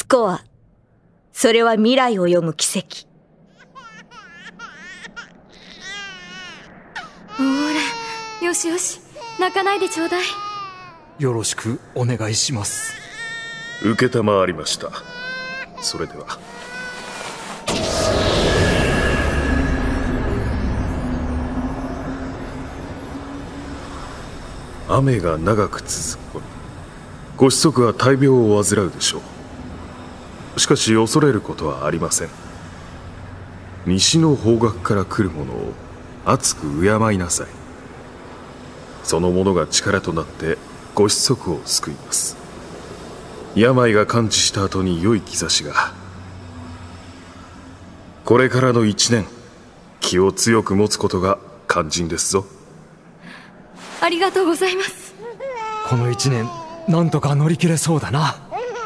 スコア。それは未来を読む奇跡。 ほら、よしよし、泣かないでちょうだい。 よろしくお願いします。 承りました。それでは。雨が長く続く頃、ご子息は大病を患うでしょう。しかし恐れることはありません。西の方角から来るものを熱く敬いなさい。そのものが力となってご子息を救います。病が完治した後に良い兆しが。これからの一年、気を強く持つことが肝心ですぞ。 ありがとうございます。 この一年、なんとか乗り切れそうだな。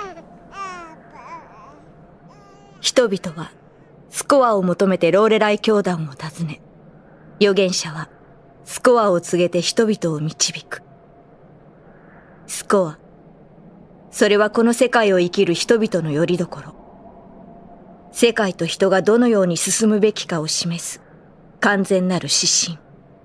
人々はスコアを求めてローレライ教団を訪ね、預言者はスコアを告げて人々を導く。スコア、それはこの世界を生きる人々の拠り所。世界と人がどのように進むべきかを示す完全なる指針。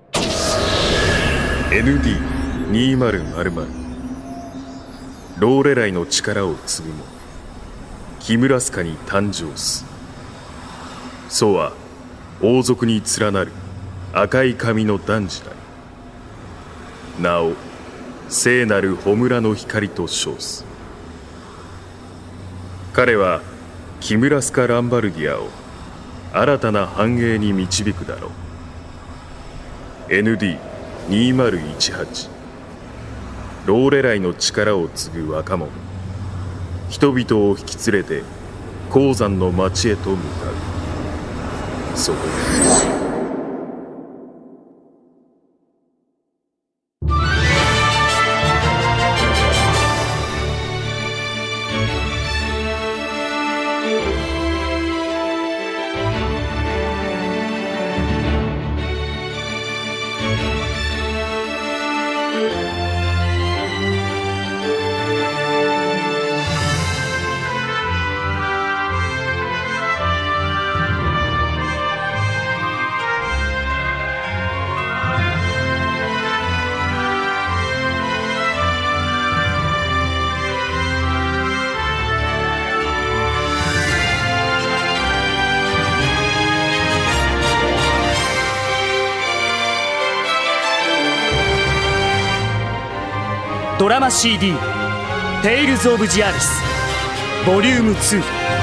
ND2000 ローレライの力を継ぐ者、キムラスカに誕生す。そうは王族に連なる赤い髪の男児なり。なお聖なる穂村の光と称す。彼はキムラスカ・ランバルディアを新たな繁栄に導くだろう。 ND2018 ローレライの力を継ぐ若者、人々を引き連れて鉱山の町へと向かう。そこでドラマ CD「テイルズ・オブ・ジアリス」ボリューム2。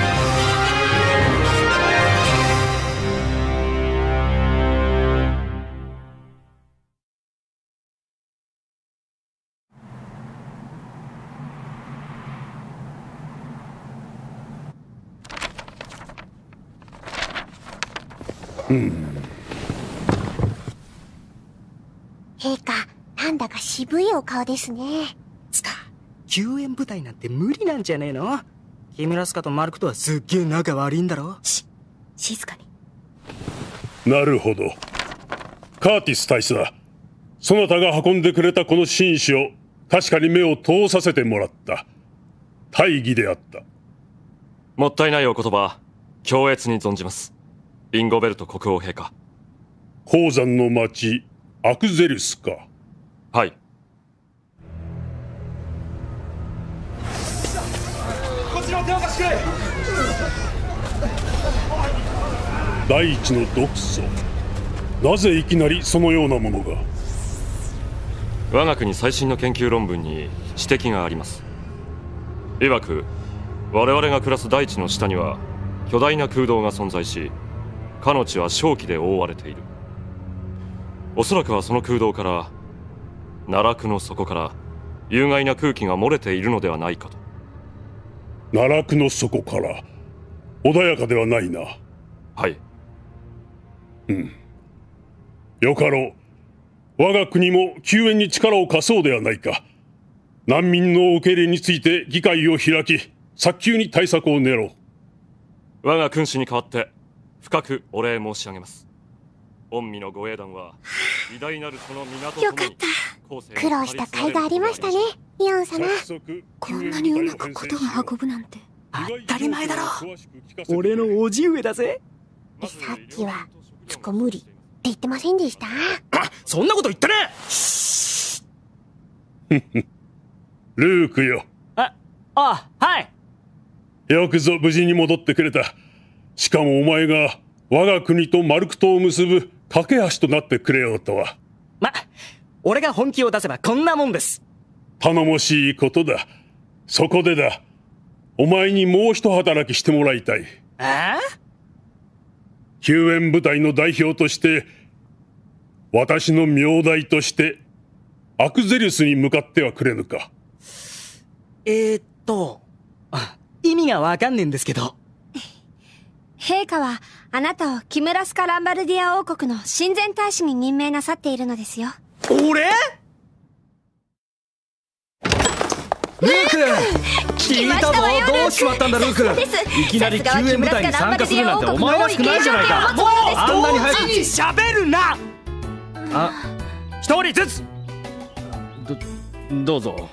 陛下、なんだか渋いお顔ですね。 つか、救援部隊なんて無理なんじゃねえの？キムラスカとマルクとはすっげえ仲悪いんだろ？ 静かに。 なるほど。カーティス大使だ。そなたが運んでくれたこの紳士を確かに目を通させてもらった。大義であった。 もったいないお言葉、強烈に存じます。リンゴベルト国王陛下。 鉱山の町アクゼルスか。 はい。 こちらを手を貸してくれ。 大地の毒素。なぜいきなりそのようなものが。 我が国最新の研究論文に指摘があります。曰く我々が暮らす大地の下には巨大な空洞が存在し、かの地は瘴気で覆われている。おそらくはその空洞から奈落の底から有害な空気が漏れているのではないかと。 奈落の底から穏やかではないな。 はい。 よかろう。我が国も救援に力を貸そうではないか。難民の受け入れについて議会を開き、早急に対策を練ろう。 我が君主に代わって深くお礼申し上げます。御身の護衛団は偉大なるその港とよかった。苦労した甲斐がありましたね、イオン様。 こんなにうまくことが運ぶなんて。 当たり前だろ。俺の叔父上だぜ。 さっきはつこ無理って言ってませんでした？ そんなこと言ってねえルークよ。 はい。 よくぞ無事に戻ってくれた。しかもお前が我が国とマルク島を結ぶ架け橋となってくれようとは。 俺が本気を出せばこんなもんです。 頼もしいことだ。そこでだ。お前にもう一働きしてもらいたい。救援部隊の代表として、私の名代としてアクゼリウスに向かってはくれぬか。 意味がわかんねえんですけど。 陛下はあなたをキムラスカ・ランバルディア王国の親善大使に任命なさっているのですよ。 俺？ルーク！聞いたぞ。どうしまったんだルーク。いきなり救援部隊に参加するなんてお前らしくないじゃないか。もうあんなに早く喋るな。一人ずつ。 どうぞ。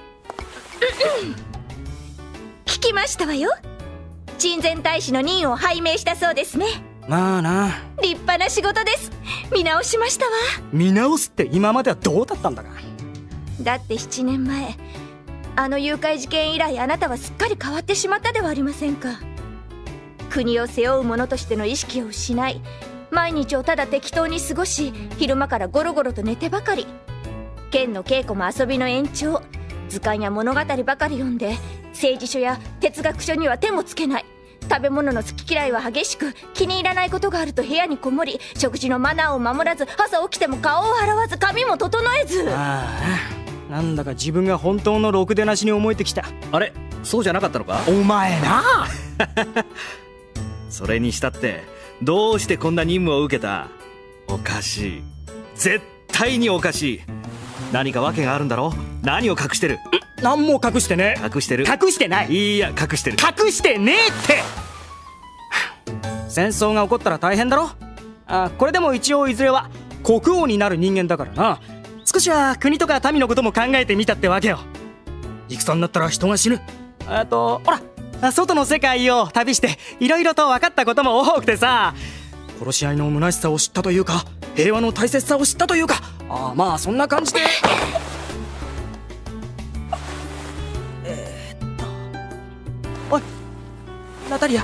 聞きましたわよ。親善大使の任を拝命したそうですね。 まあな。 立派な仕事です。見直しましたわ。 見直すって今まではどうだったんだか。 だって7年前あの誘拐事件以来、あなたはすっかり変わってしまったではありませんか。国を背負う者としての意識を失い、毎日をただ適当に過ごし、昼間からゴロゴロと寝てばかり。剣の稽古も遊びの延長。図鑑や物語ばかり読んで、政治書や哲学書には手もつけない。食べ物の好き嫌いは激しく、気に入らないことがあると部屋にこもり、食事のマナーを守らず、朝起きても顔を洗わず、髪も整えず。 なんだか自分が本当のろくでなしに思えてきた。 あれ、そうじゃなかったのか？ お前なそれにしたってどうしてこんな任務を受けた？おかしい。絶対におかしい。何か訳があるんだろ？何を隠してる？ 何も隠してねえ。 隠してる？ 隠してない。 いや隠してる。 隠してねえって戦争が起こったら大変だろ。これでも一応いずれは国王になる人間だからな。少しは国とか民のことも考えてみたってわけよ。戦になったら人が死ぬ。ほら外の世界を旅していろいろと分かったことも多くてさ、殺し合いの虚しさを知ったというか、平和の大切さを知ったというか、まあそんな感じで。おいナタリア、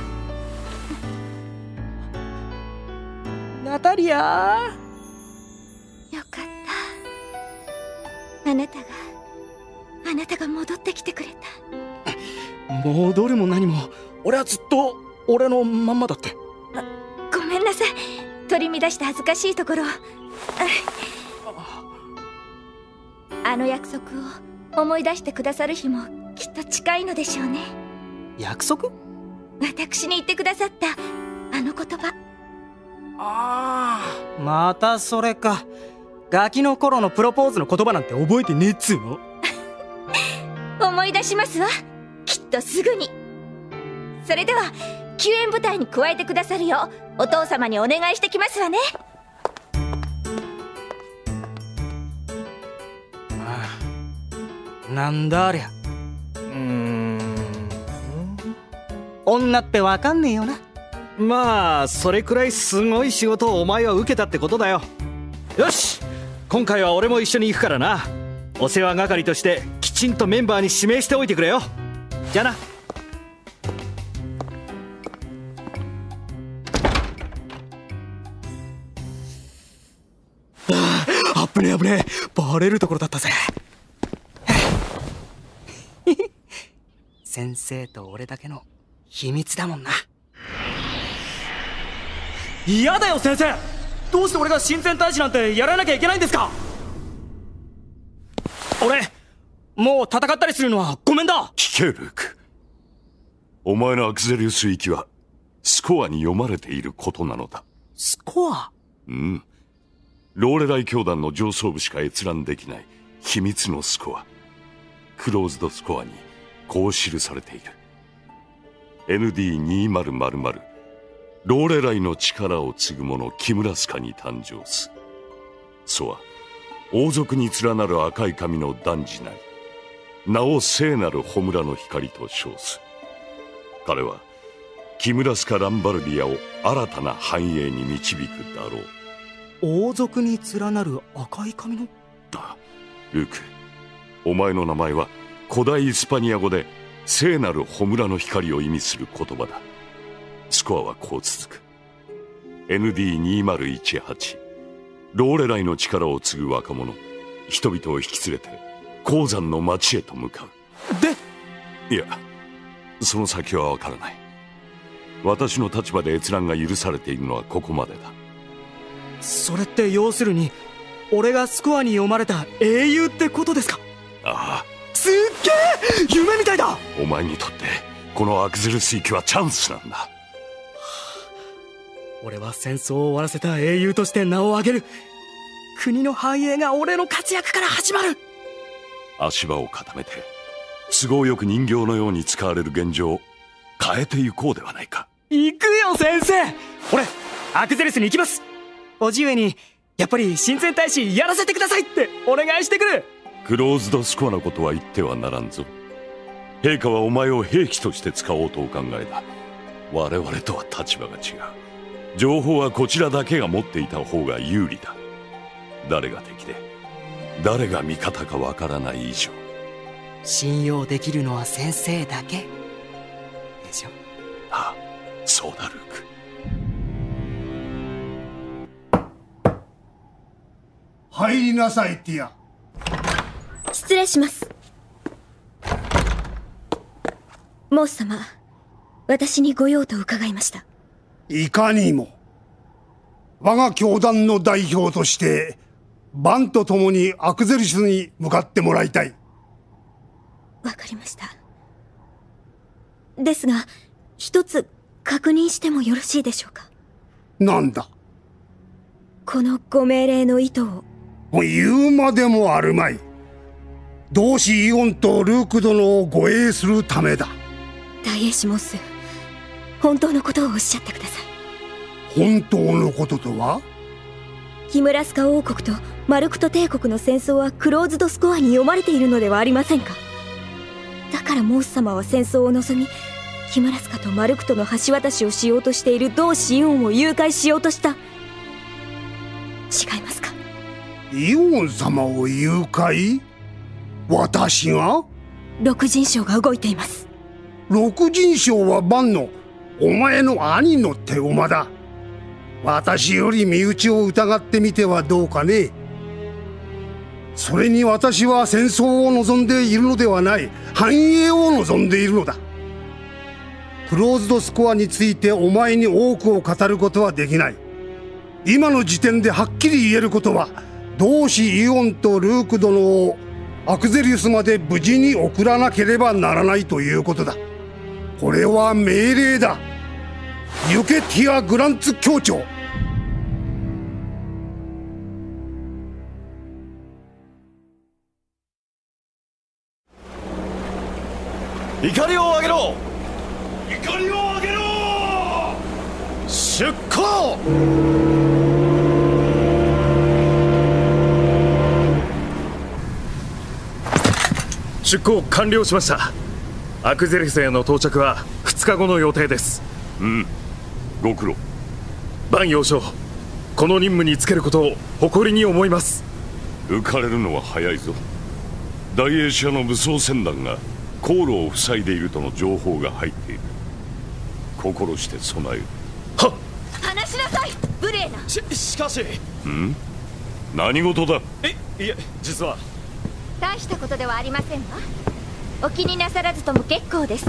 ナタリア。 よかった。あなたが戻ってきてくれた。 戻るも何も俺はずっと俺のまんまだって。 ごめんなさい、取り乱して恥ずかしいところ。あの約束を思い出してくださる日もきっと近いのでしょうね。 約束？ 私に言ってくださったあの言葉。 またそれか。ガキの頃のプロポーズの言葉なんて覚えてねえっつうの。 思い出しますわ、きっとすぐに。それでは救援部隊に加えてくださるようお父様にお願いしてきますわね。 なんだありゃ。女ってわかんねえよな。 まあそれくらいすごい仕事をお前は受けたってことだよ。よし、今回は俺も一緒に行くからな。お世話係としてきちんとメンバーに指名しておいてくれよ。じゃあな。 危ねえ危ねえ、バレるところだったぜ。先生と俺だけの秘密だもんな。嫌だよ先生。どうして俺が親善大使なんてやらなきゃいけないんですか。俺もう戦ったりするのはごめんだ。 聞けルーク、お前のアクゼリウス行きはスコアに読まれていることなのだ。 スコア？ うん、ローレライ教団の上層部しか閲覧できない秘密のスコア、クローズドスコアにこう記されている。 ND2000 ローレライの力を継ぐ者キムラスカに誕生す。そは王族に連なる赤い髪の男児なり、名を聖なる炎の光と称す。 彼はキムラスカ・ランバルディアを新たな繁栄に導くだろう。 王族に連なる赤い髪の。 ルーク、お前の名前は古代イスパニア語で聖なる炎の光を意味する言葉だ。スコアはこう続く。 ND2018、 ローレライの力を継ぐ若者、人々を引き連れて鉱山の町へと向かう。いや、その先はわからない。私の立場で閲覧が許されているのはここまでだ。 それって要するに俺がスコアに読まれた英雄ってことですか？ ああ、 すっげえ夢みたいだ。 お前にとってこのアクゼル水域はチャンスなんだ。 俺は戦争を終わらせた英雄として名を上げる。国の繁栄が俺の活躍から始まる。 足場を固めて都合よく人形のように使われる現状を変えていこうではないか。 行くよ先生。俺アクゼルスに行きます。叔父上にやっぱり親善大使やらせてくださいってお願いしてくる。 クローズドスコアのことは言ってはならんぞ。陛下はお前を兵器として使おうとお考えだ。我々とは立場が違う。情報はこちらだけが持っていた方が有利だ。誰が敵で誰が味方かわからない以上、 信用できるのは先生だけでしょ。 ああ、そうだルーク。 入りなさいティア。 失礼します。モース様、私にご用と伺いました。 いかにも。我が教団の代表としてバンと共にアクゼルシスに向かってもらいたい。 わかりました。ですが一つ確認してもよろしいでしょうか？ なんだ？ このご命令の意図を。 言うまでもあるまい。同志イオンとルーク殿を護衛するためだ。 大英士モス、本当のことをおっしゃってください。 本当のこととは？ キムラスカ王国とマルクト帝国の戦争はクローズドスコアに読まれているのではありませんか？だからモース様は戦争を望み、キムラスカとマルクトの橋渡しをしようとしている同志イオンを誘拐しようとした。違いますか？ イオン様を誘拐？私が？ 六人将が動いています。 六人将はバンのお前の兄の手駒だ。私より身内を疑ってみてはどうかね。それに私は戦争を望んでいるのではない、繁栄を望んでいるのだ。クローズドスコアについてお前に多くを語ることはできない。今の時点ではっきり言えることは、同志イオンとルーク殿をアクゼリウスまで無事に送らなければならないということだ。これは命令だ。ユケティア・グランツ教長。 怒りを上げろ！ 怒りを上げろ！ 出航！ 出航完了しました。アクゼルスへの到着は2日後の予定です。 ご苦労。 バン幼少、この任務に就けることを誇りに思います。 浮かれるのは早いぞ。大英社の武装船団が航路を塞いでいるとの情報が入っている。心して備える。 はっ。 話しなさいブレーナ。 しかし。 何事だ？ いえ、実は大したことではありませんわ。お気になさらずとも結構です。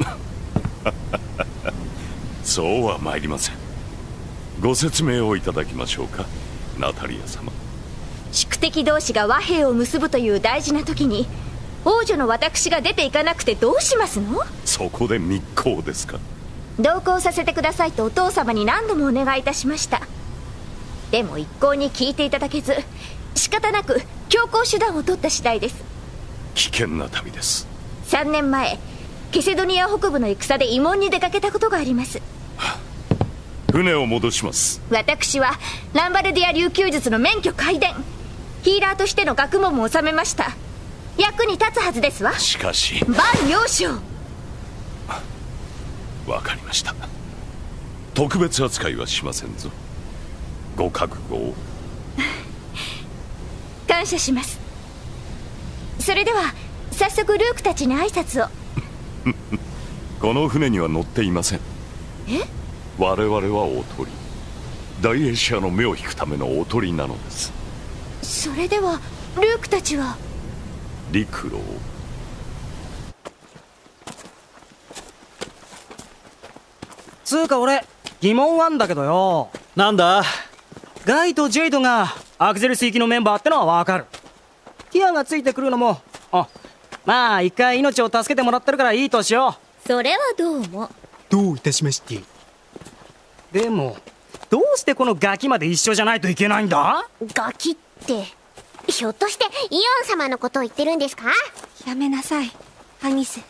そうは参りません。ご説明をいただきましょうか、ナタリア様。 宿敵同士が和平を結ぶという大事な時に王女の私が出ていかなくてどうしますの？ そこで密航ですか？ 同行させてくださいとお父様に何度もお願いいたしました。でも一向に聞いていただけず、仕方なく強行手段を取った次第です。 危険な旅です。 3年前ケセドニア北部の戦で慰問に出かけたことがあります。 船を戻します。 私はランバルディア琉球術の免許皆伝、ヒーラーとしての学問も収めました。役に立つはずですわ。 しかしバン幼少、 わかりました。特別扱いはしませんぞ。ご覚悟を。 感謝します。それでは早速ルークたちに挨拶を。 この船には乗っていません。 え？ 我々はおとり、大エシアの目を引くためのおとりなのです。 それではルークたちは陸路を。 つうか俺疑問あんだけどよ。 なんだ？ ガイとジェイドがアクゼルス行きのメンバーってのはわかる。ティアがついてくるのも、まあ一回命を助けてもらってるからいいとしよう。それはどうも。 どういたしまして。でもどうしてこのガキまで一緒じゃないといけないんだ？ ガキってひょっとしてイオン様のことを言ってるんですか？ やめなさいハギス。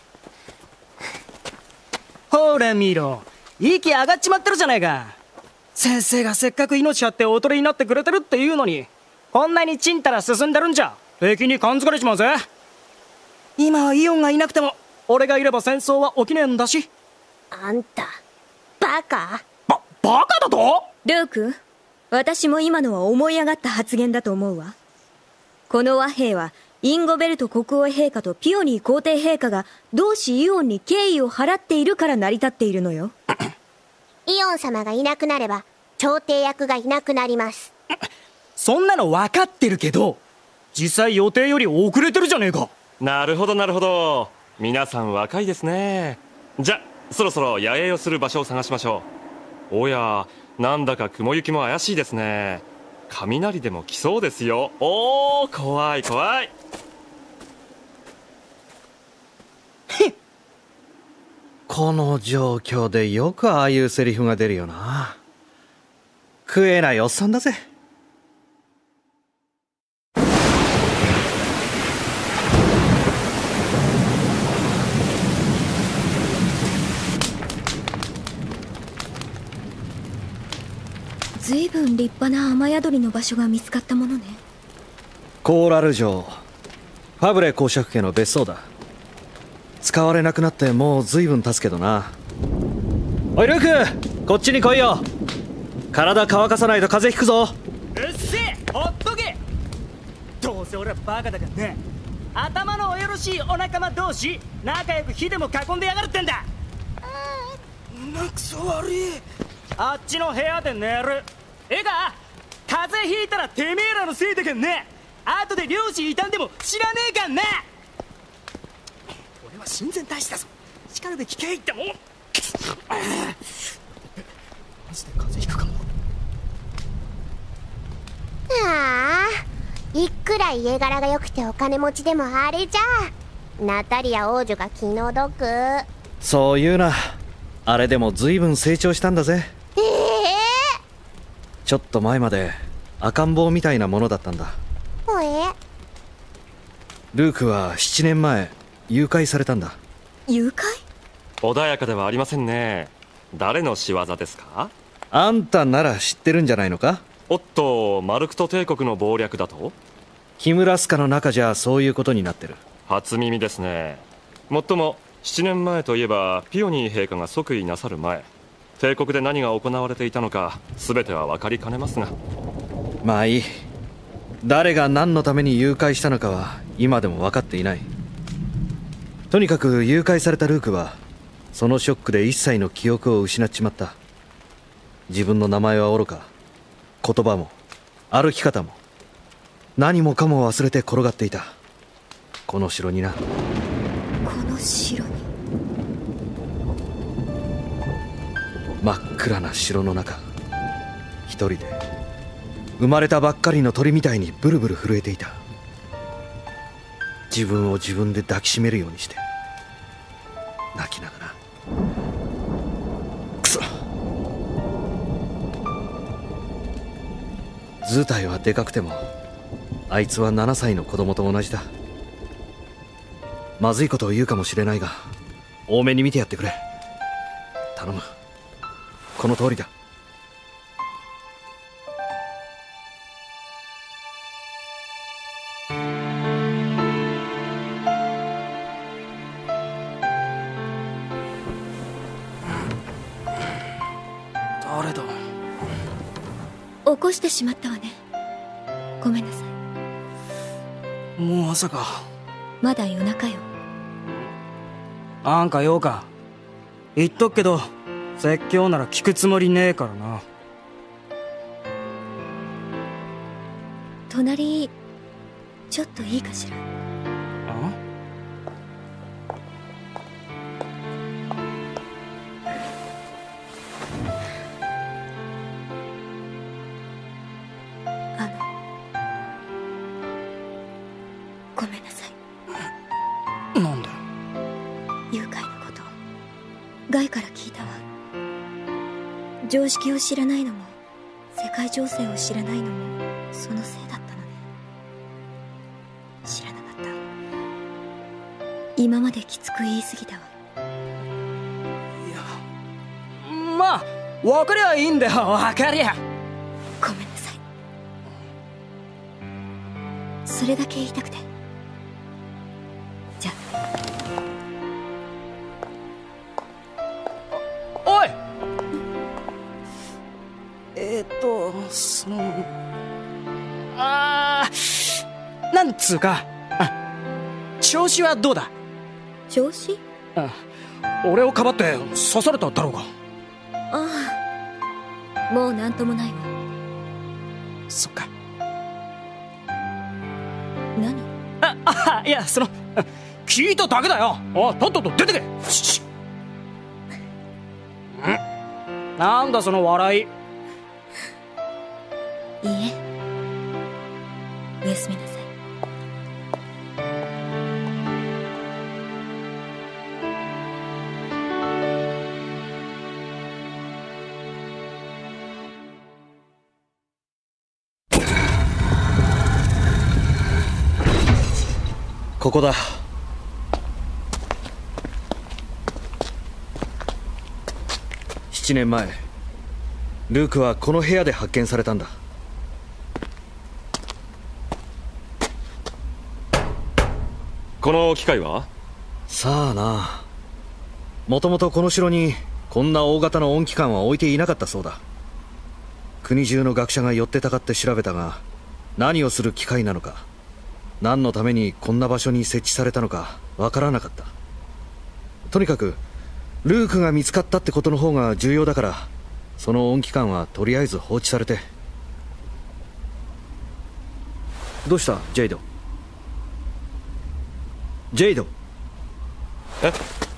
ほら見ろ、息上がっちまってるじゃないか。先生がせっかく命張っておとりになってくれてるっていうのに、こんなにちんたら進んでるんじゃ敵に感づかれちまうぜ。今はイオンがいなくても俺がいれば戦争は起きねえんだし。 あんたバカ？ バカだと？ ルーク、私も今のは思い上がった発言だと思うわ。この和平はインゴベルト国王陛下とピオニー皇帝陛下が同志イオンに敬意を払っているから成り立っているのよ。 イオン様がいなくなれば調停役がいなくなります。 そんなの分かってるけど、実際予定より遅れてるじゃねえか。 なるほどなるほど、皆さん若いですね。じゃそろそろ野営をする場所を探しましょう。おや、なんだか雲行きも怪しいですね。雷でも来そうですよ。おー、怖い怖い。 この状況でよくああいうセリフが出るよな。食えないおっさんだぜ。 ずいぶん立派な雨宿りの場所が見つかったものね。 コーラル城、ファブレ公爵家の別荘だ。使われなくなってもうずいぶん経つけどな。おいルーク、こっちに来いよ。体乾かさないと風邪ひくぞ。 うっせえ、ほっとけ。どうせ俺はバカだからね。頭のおよろしいお仲間同士仲良く火でも囲んでやがるってんだ。胸くそ悪い。あっちの部屋で寝る。ええか、風邪ひいたらてめえらのせいだけんね。後で漁師傷んでも知らねえかんな。俺は親善大使だぞ。しかるべき敬意ってもん。マジで風邪ひくかも。 ああ、いくら家柄が良くてお金持ちでもあれじゃナタリア王女が気の毒。 そう言うな。あれでもずいぶん成長したんだぜ。ちょっと前まで赤ん坊みたいなものだったんだ。ルークは7年前誘拐されたんだ。 誘拐？ 穏やかではありませんね。誰の仕業ですか？ あんたなら知ってるんじゃないのか？ おっと、マルクト帝国の謀略だと？ キムラスカの中じゃそういうことになってる。 初耳ですね。もっとも7年前といえばピオニー陛下が即位なさる前、帝国で何が行われていたのか全ては分かりかねますが。 まあいい。誰が何のために誘拐したのかは今でも分かっていない。とにかく誘拐されたルークはそのショックで一切の記憶を失っちまった。自分の名前はおろか、言葉も歩き方も何もかも忘れて転がっていた。この城にな。 この城に。 真っ暗な城の中、一人で生まれたばっかりの鳥みたいにブルブル震えていた。自分を自分で抱きしめるようにして泣きながら。くそ、図体はでかくてもあいつは7歳の子供と同じだ。まずいことを言うかもしれないが多めに見てやってくれ。頼む。この通りだ。 起こしてしまったわね。ごめんなさい。 もう朝か。 まだ夜中よ。 なんか用か。言っとくけど説教なら聞くつもりねえからな。 隣ちょっといいかしら。ごめんなさい。 なんだよ。 誘拐のことガイから聞いたわ。常識を知らないのも世界情勢を知らないのもそのせいだったのね。知らなかった。今まできつく言い過ぎたわ。 まあ分かりゃいいんだよ。分かりゃ。 ごめんなさい。それだけ言いたくて。じゃあ。 おい。なんつうか、調子はどうだ？ 調子？ 俺をかばって刺されただろうが。 ああ、もうなんともないわ。 そっか。 何？ いや、聞いただけだよ。とっとと出てけ。なんだその笑い。 いいえ、おやすみなさい。 ここだ。7年前ルークはこの部屋で発見されたんだ。 この機械は？ さあな。もともとこの城にこんな大型の音機関は置いていなかったそうだ。国中の学者が寄ってたかって調べたが、何をする機械なのか、何のためにこんな場所に設置されたのかわからなかった。とにかくルークが見つかったってことの方が重要だから、その音機関はとりあえず放置されて。どうしたジェイド？ジェイド。 え？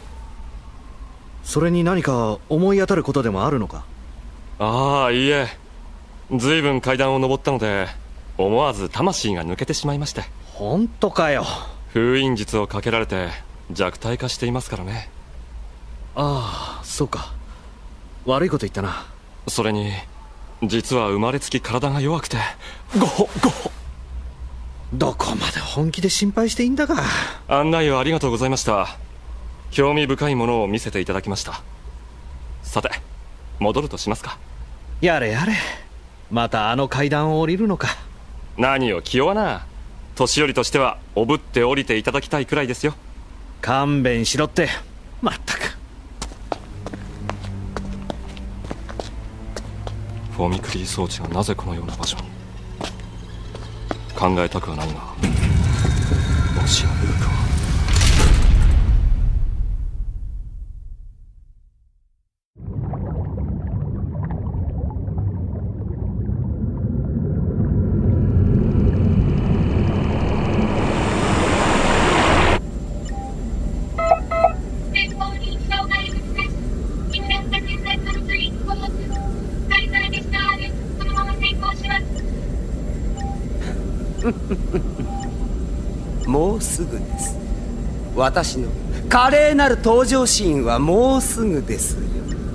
それに何か思い当たることでもあるのか？ ああ、いいえ。ずいぶん階段を登ったので思わず魂が抜けてしまいまして。 本当かよ。 封印術をかけられて弱体化していますからね。 ああ、そうか。悪いこと言ったな。 それに実は生まれつき体が弱くて。ゴホゴホ。 どこまで本気で心配していいんだか。 案内をありがとうございました。興味深いものを見せていただきました。さて戻るとしますか。 やれやれ。またあの階段を降りるのか。 何を気負わな。年寄りとしてはおぶって降りていただきたいくらいですよ。 勘弁しろって。まったく。 フォミクリー装置がなぜこのような場所に。考えたくはないが、もしやルークは。 もうすぐです。私の華麗なる登場シーンはもうすぐですよ。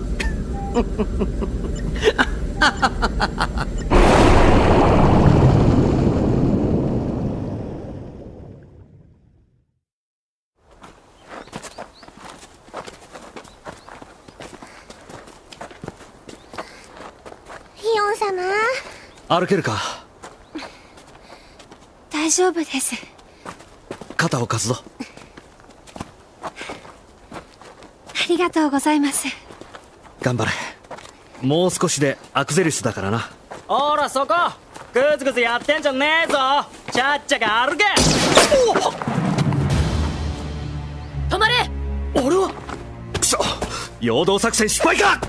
ヒヨン様。 歩けるか？ 大丈夫です。 肩を貸すぞ。 ありがとうございます。 頑張れ。もう少しでアクゼリスだからな。 ほらそこグズグズやってんじゃねえぞ。ちゃっちゃか歩け。 止まれ。 俺はくそ、陽動作戦失敗か。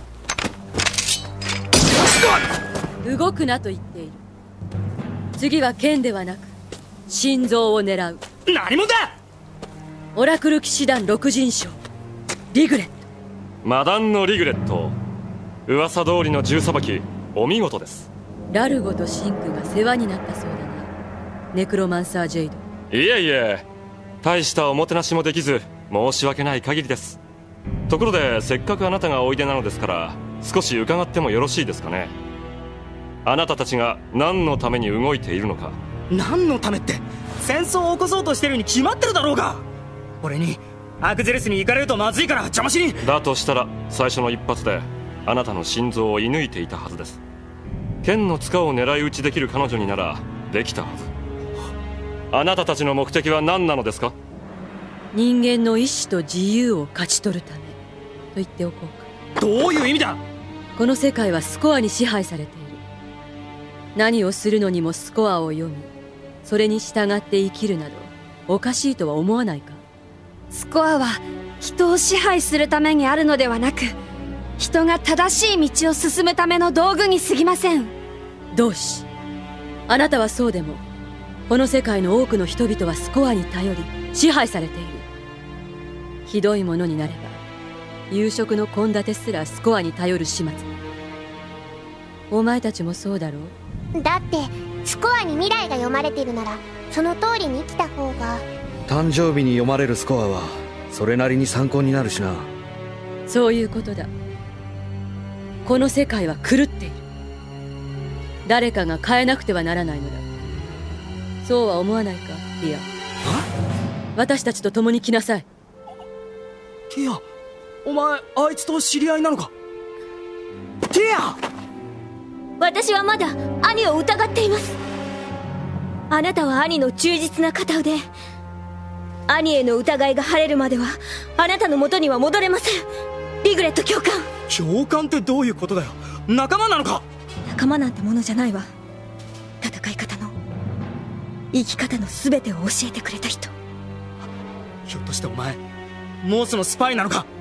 動くなと言っている。次は剣ではなく心臓を狙う。 何者だ。 オラクル騎士団六人将リグレット。 マダンのリグレット、噂通りの銃さばきお見事です。 ラルゴとシンクが世話になったそうだな、ネクロマンサー・ジェイド。 いえいえ、大したおもてなしもできず申し訳ない限りです。ところでせっかくあなたがおいでなのですから少し伺ってもよろしいですかね。あなたたちが何のために動いているのか。 何のためって戦争を起こそうとしてるに決まってるだろうが。俺にアクゼレスに行かれるとまずいから邪魔しに。 だとしたら最初の一発であなたの心臓を射抜いていたはずです。剣の塚を狙い撃ちできる彼女にならできたはず。あなたたちの目的は何なのですか。 人間の意志と自由を勝ち取るためと言っておこうか。 どういう意味だ。 この世界はスコアに支配されている。何をするのにもスコアを読み、それに従って生きるなどおかしいとは思わないか。 スコアは人を支配するためにあるのではなく、人が正しい道を進むための道具に過ぎません。 同志、あなたはそうでもこの世界の多くの人々はスコアに頼り支配されている。ひどいものになれば夕食の献立すらスコアに頼る始末。お前たちもそうだろう。 だってスコアに未来が読まれてるならその通りに生きた方が。 誕生日に読まれるスコアはそれなりに参考になるしな。 そういうことだ。この世界は狂っている。誰かが変えなくてはならないのだ。そうは思わないか、ティア。私たちと共に来なさい。 ティア、お前あいつと知り合いなのか。ティア。 私はまだ兄を疑っています。あなたは兄の忠実な片腕。兄への疑いが晴れるまではあなたの元には戻れません。リグレット教官。 教官ってどういうことだよ。仲間なのか。 仲間なんてものじゃないわ。戦い方の生き方の全てを教えてくれた人。 ひょっとしてお前モースのスパイなのか。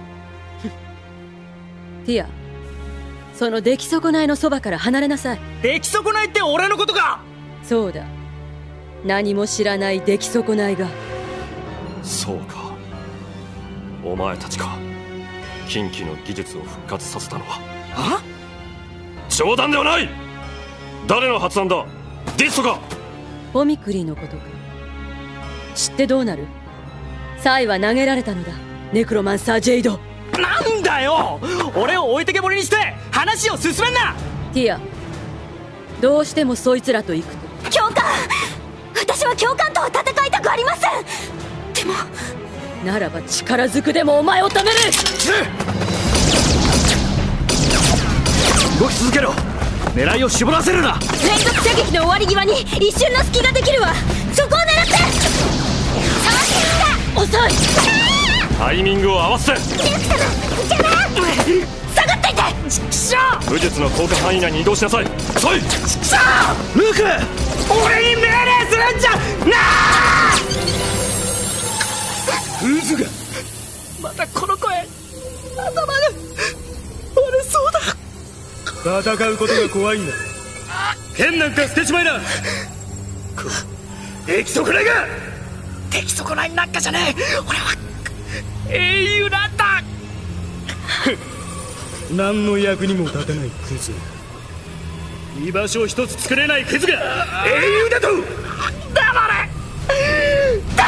ティア、その出来損ないのそばから離れなさい。 出来損ないって俺のことか。 そうだ、何も知らない出来損ないが。 そうか、お前たちか。近畿の技術を復活させたのは。 あ？ 冗談ではない。誰の発案だ。ディストか。 ポミクリのことか。知ってどうなる。サイは投げられたのだ、ネクロマンサー・ジェイド。 なんだよ、俺を置いてけぼりにして話を進めんな。 ティア、どうしてもそいつらと行くと。 教官、私は教官とは戦いたくありません。でもならば力ずくでもお前を止める。 動き続けろ。狙いを絞らせるな。 連続射撃の終わり際に一瞬の隙ができるわ。そこを狙って。 遅い。 タイミングを合わせて。 ルーク様、邪魔。下がっていて。 ちくしょう。 武術の効果範囲内に移動しなさい。遅い。 ちくしょう。ルーク、俺に命令するんじゃなあ。ウズがまたこの声。頭が割れそうだ。戦うことが怖いんだ。剣なんか捨てちまいな。出来損ないが。出来損ないなんかじゃねえ。俺は英雄なんだ。何の役にも立てないクズ。居場所を一つ作れないクズが英雄だと。黙れ黙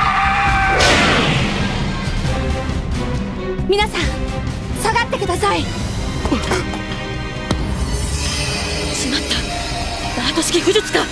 れ。皆さん下がってください。 しまった。ダート式武術か。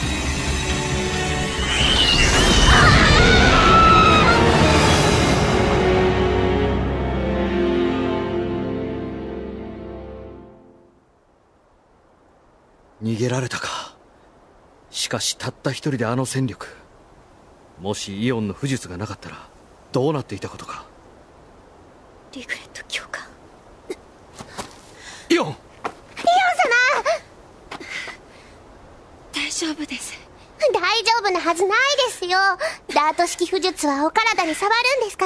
逃げられたか。しかしたった一人であの戦力。もしイオンの武術がなかったらどうなっていたことか。 リグレット教官。 イオン。 イオン様。 はずないですよ。ダート式巫術はお体に触るんですから。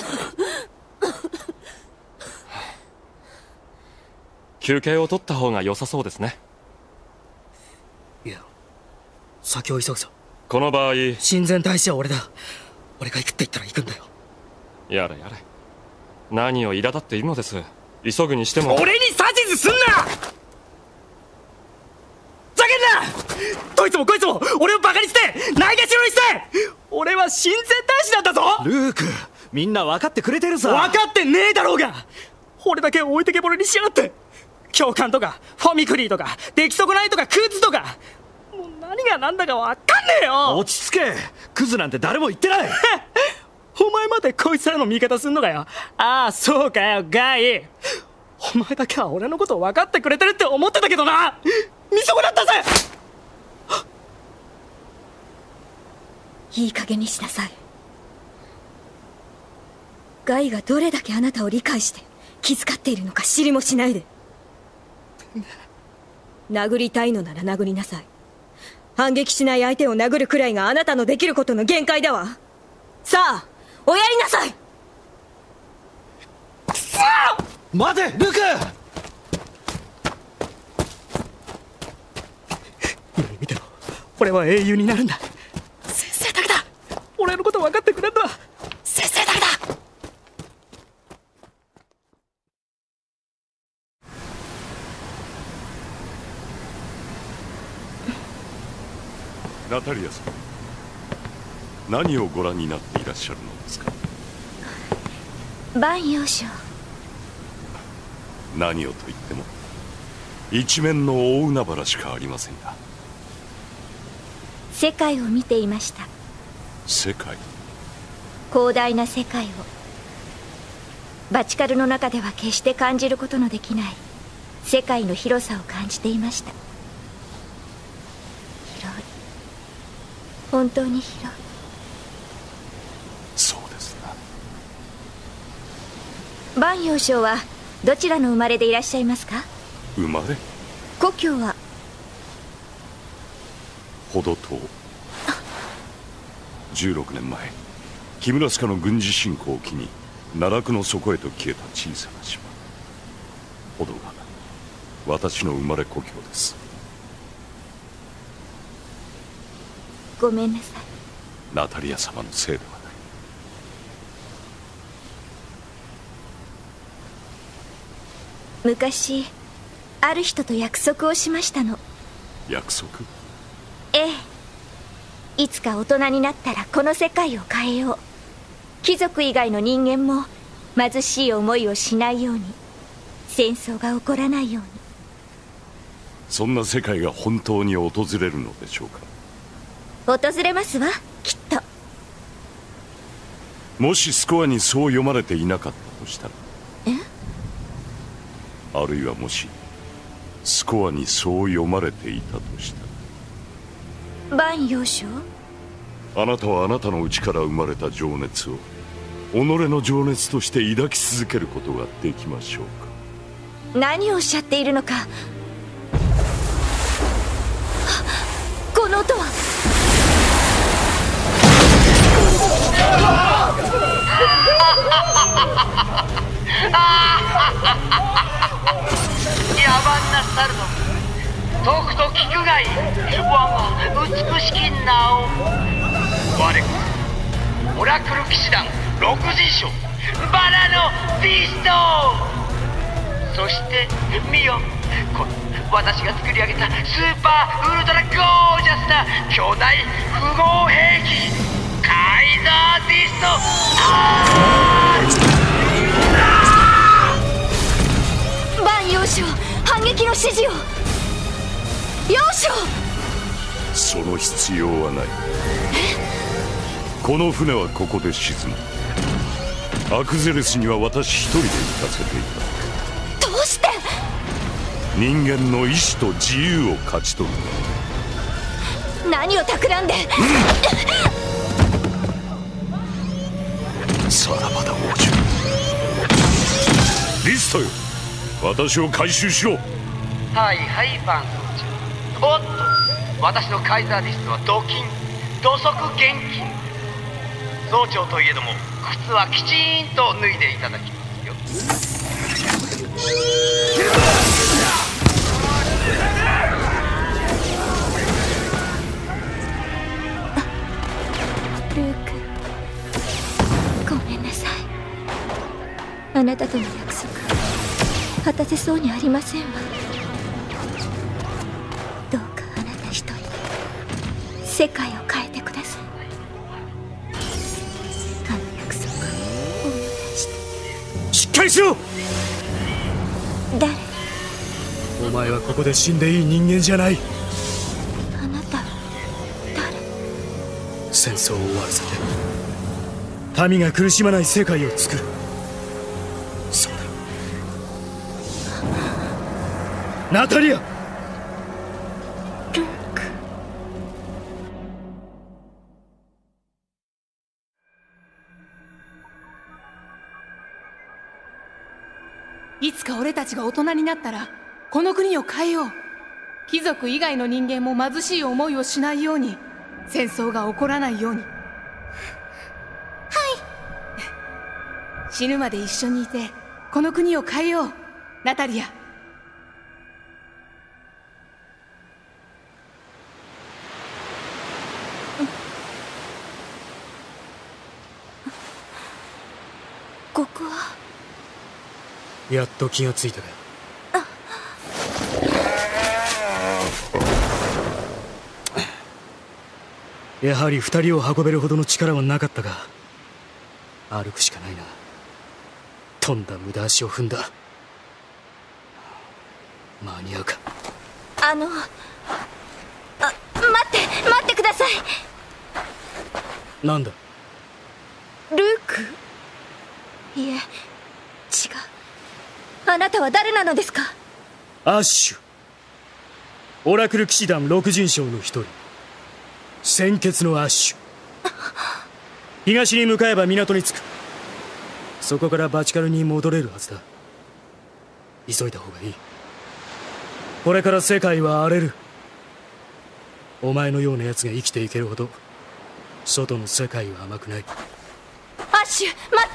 休憩を取った方が良さそうですね。 いや、先を急ぐぞ。 この場合、 親善大使は俺だ。俺が行くって言ったら行くんだよ。 やれやれ。何を苛立っているのです。急ぐにしても。 俺に指図すんな。ざけんな。どいつもこいつも俺をバカにしてないがしろにして。俺は親善大使なんだぞ。 ルーク、みんな分かってくれてるさ。 分かってねえだろうが。俺だけ置いてけぼりにしやがって。教官とかファミクリーとか出来損ないとかクズとか、もう何が何だか分かんねえよ。 落ち着け。クズなんて誰も言ってない。 お前までこいつらの味方すんのかよ。ああ、そうかよガイ。お前だけは俺のこと分かってくれてるって思ってたけどな。見損なったぜ。 いい加減にしなさい。ガイがどれだけあなたを理解して気遣っているのか知りもしないで。殴りたいのなら殴りなさい。反撃しない相手を殴るくらいがあなたのできることの限界だわ。さあおやりなさい。 くそー！待てルーク。 見てろ、俺は英雄になるんだ。先生だけだ。俺のこと分かってくれんのは先生だけだ。 ナタリアさん、何をご覧になっていらっしゃるのですか？ 万葉書。 何をと言っても一面の大海原しかありませんが。 世界を見ていました。 世界？ 広大な世界を。バチカルの中では決して感じることのできない世界の広さを感じていました。広い、本当に広い。 そうですな。万葉将はどちらの生まれでいらっしゃいますか？ 生まれ？ 故郷は？ ほど遠。16年前キムラスカの軍事侵攻を機に奈落の底へと消えた小さな島、ほどが私の生まれ故郷です。 ごめんなさい。 ナタリア様のせいではない。 昔ある人と約束をしましたの。 約束？ ええ。いつか大人になったらこの世界を変えよう。貴族以外の人間も貧しい思いをしないように、戦争が起こらないように。 そんな世界が本当に訪れるのでしょうか？ 訪れますわ、きっと。 もしスコアにそう読まれていなかったとしたら。あるいはもしスコアにそう読まれていたとしたら。 万葉将？ あなたはあなたの内から生まれた情熱を己の情熱として抱き続けることができましょうか？ 何をおっしゃっているのか。この音は。 野蛮な猿ども、とくと聞くがいい。我が美しき名を。我こそオラクル騎士団六人将バラのビースト。そして見よ、この私が作り上げたスーパーウルトラゴージャスな巨大複合兵器カイザーディスト。万葉将、反撃の指示を。葉将。 その必要はない。この船はここで沈む。アクゼレスには私一人で行かせていた。 どうして？ 人間の意志と自由を勝ち取る。 何を企んで。 さらばだ王子。リストよ、私を回収しろ。 はいはい、バン装置。おっと、私のカイザーディストはドキン。 土足厳禁。総長といえども靴はきちんと脱いでいただきますよ。 ルーク、ごめんなさい。あなたとの約束果たせそうにありませんわ。どうかあなた一人で世界を変えてください。あの約束をお願いして。 しっかりしろ。 誰？ お前はここで死んでいい人間じゃない。 あなたは誰？ 戦争を終わらせて民が苦しまない世界を作る。そうだ、ナタリア。 ルーク。 いつか俺たちが大人になったらこの国を変えよう。貴族以外の人間も貧しい思いをしないように、戦争が起こらないように。はい。死ぬまで一緒にいてこの国を変えよう、ナタリア。 ここは。 やっと気がついたか。やはり二人を運べるほどの力はなかったが、歩くしかないな。とんだ無駄足を踏んだ。間に合うか。 待ってください。 なんだ？ ルーク？いえ、違う。あなたは誰なのですか？ アッシュ。オラクル騎士団六人将の一人、鮮血のアッシュ。東に向かえば港に着く。そこからバチカルに戻れるはずだ。急いだ方がいい。これから世界は荒れる。お前のような奴が生きていけるほど外の世界は甘くない。 アッシュ、待って。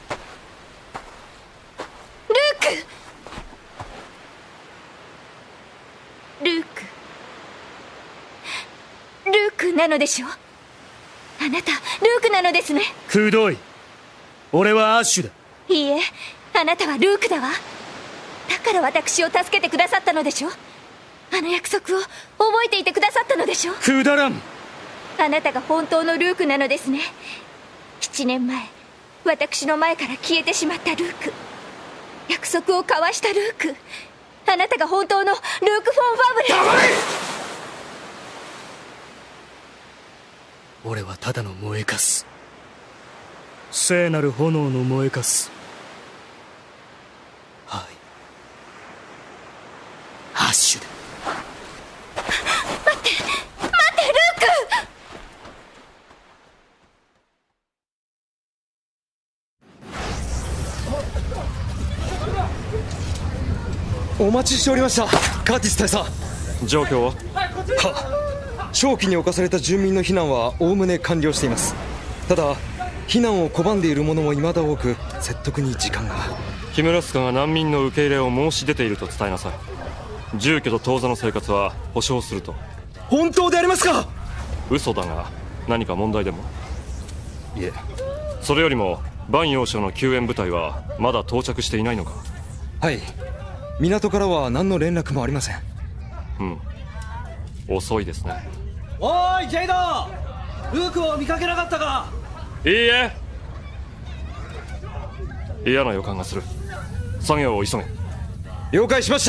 ルークなのでしょ？あなたルークなのですね。 くどい。俺はアッシュだ。 いいえ、あなたはルークだわ。だから私を助けてくださったのでしょ？あの約束を覚えていてくださったのでしょ？ くだらん。 あなたが本当のルークなのですね。7年前私の前から消えてしまったルーク、約束を交わしたルーク、あなたが本当のルーク・フォン・ファブレ。 黙れ！俺はただの燃えかす。聖なる炎の燃えかす。はい、アッシュだ。 待って、ルーク。お待ちしておりました、カーティス大佐。 状況は？ 正気に侵された住民の避難はおおむね完了しています。ただ避難を拒んでいる者も未だ多く、説得に時間が。 キムラスカが難民の受け入れを申し出ていると伝えなさい。住居と当座の生活は保証すると。 本当でありますか？ 嘘だが何か問題でも？ いえ。 それよりも万葉省の救援部隊はまだ到着していないのか？ はい、港からは何の連絡もありません。 遅いですね。 おーいジェイド、ルークを見かけなかったか？ いいえ、嫌な予感がする。作業を急げ。 了解しました。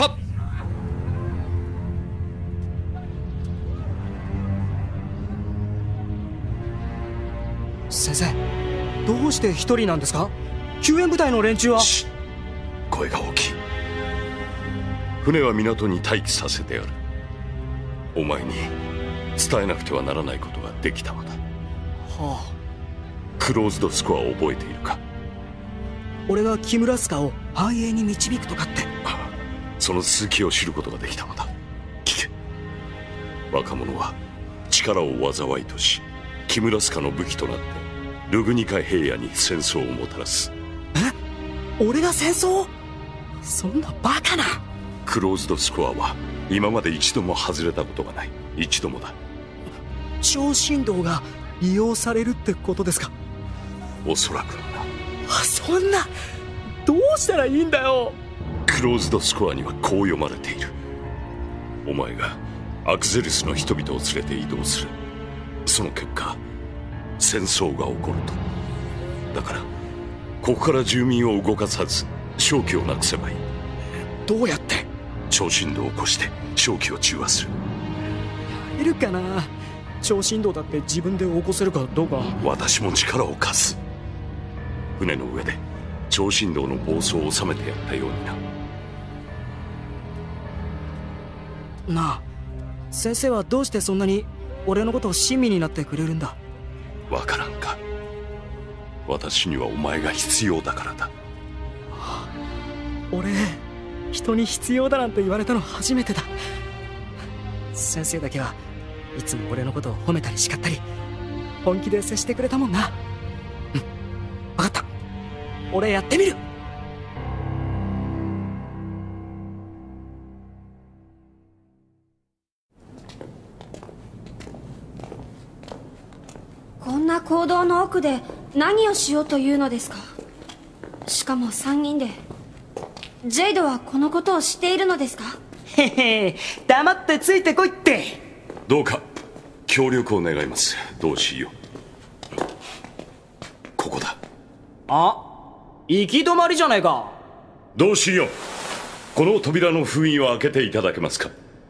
先生、どうして一人なんですか？救援部隊の連中は。 声が大きい。船は港に待機させてある。お前に伝えなくてはならないことができたのだ。 はあ。 クローズドスコアを覚えているか？ 俺がキムラスカを繁栄に導くとかって。 その続きを知ることができたのだ。聞け。若者は力を災いとし、 キムラスカの武器となってルグニカ平野に戦争をもたらす。 俺が戦争？そんなバカな。 クローズドスコアは今まで一度も外れたことがない。一度もだ。 超振動が利用されるってことですか？ おそらくな。 そんな、どうしたらいいんだよ。 クローズドスコアにはこう読まれている。お前がアクゼルスの人々を連れて移動する。その結果戦争が起こると。だからここから住民を動かさず瘴気をなくせばいい。 どうやって？ 超振動を起こして瘴気を中和する。 やれるかな。超振動だって自分で起こせるかどうか。 私も力を貸す。船の上で超振動の暴走を収めてやったようにな。 なあ、先生はどうしてそんなに俺のことを親身になってくれるんだ？ わからんか。私にはお前が必要だからだ。 俺、人に必要だなんて言われたの初めてだ。先生だけはいつも俺のことを褒めたり叱ったり本気で接してくれたもんな。分かった、俺やってみる。 こんな坑道の奥で何をしようというのですか？しかも3人で。ジェイドはこのことを知っているのですか？ へへ、黙ってついてこいって。 どうか協力を願います。どうしよう。ここだ。 行き止まりじゃないか。 どうしよう。この扉の封印を開けていただけますか？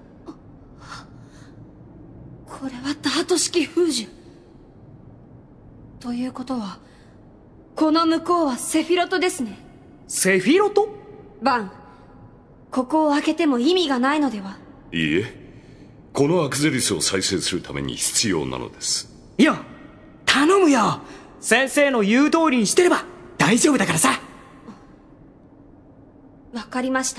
これはダート式封じ。ということはこの向こうはセフィロトですね。 セフィロト？ バン、ここを開けても意味がないのでは？ いいえ、このアクゼリスを再生するために必要なのです。 いや、頼むよ。先生の言う通りにしてれば大丈夫だからさ。 わかりました。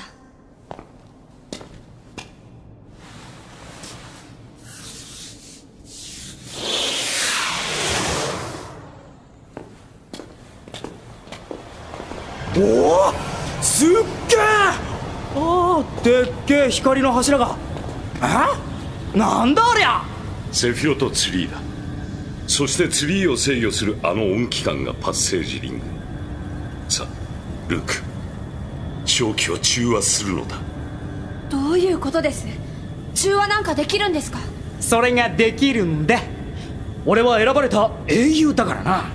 おお、すっげえ。でっけえ光の柱が。なんだありゃ。 セフィロトツリーだ。そしてツリーを制御するあの音機関がパッセージリング。さあルーク、瘴気を中和するのだ。 どういうことです？中和なんかできるんですか？ それができるんだ。俺は選ばれた英雄だからな。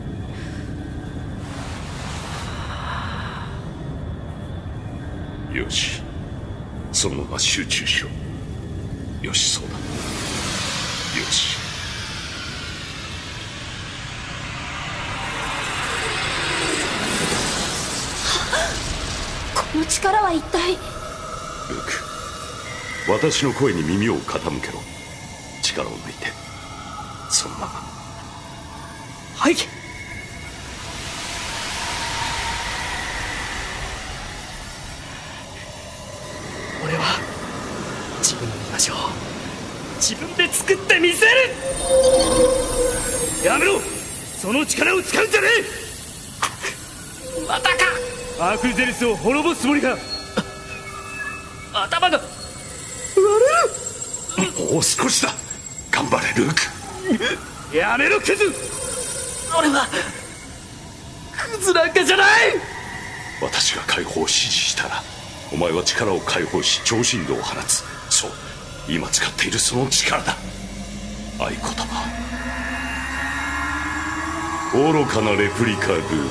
よし、そのまま集中しろ。よし、そうだ。よし。 この力は一体。 ルーク、私の声に耳を傾けろ。力を抜いてそのまま。 はい。俺は自分の居場所を自分で作ってみせる。 やめろ、その力を使うんじゃねえ。またか。 アクゼルスを滅ぼすつもりか。 頭が割れる。もう少しだ。頑張れルーク。やめろクズ。 俺はクズなんかじゃない。 私が解放を指示したらお前は力を解放し超振動を放つ。そう、今使っているその力だ。合言葉、愚かなレプリカルーク。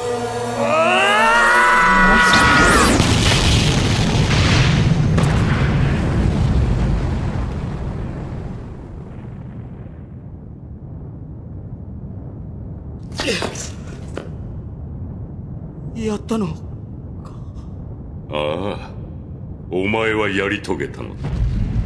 やったの。 ああ、お前はやり遂げたのだ。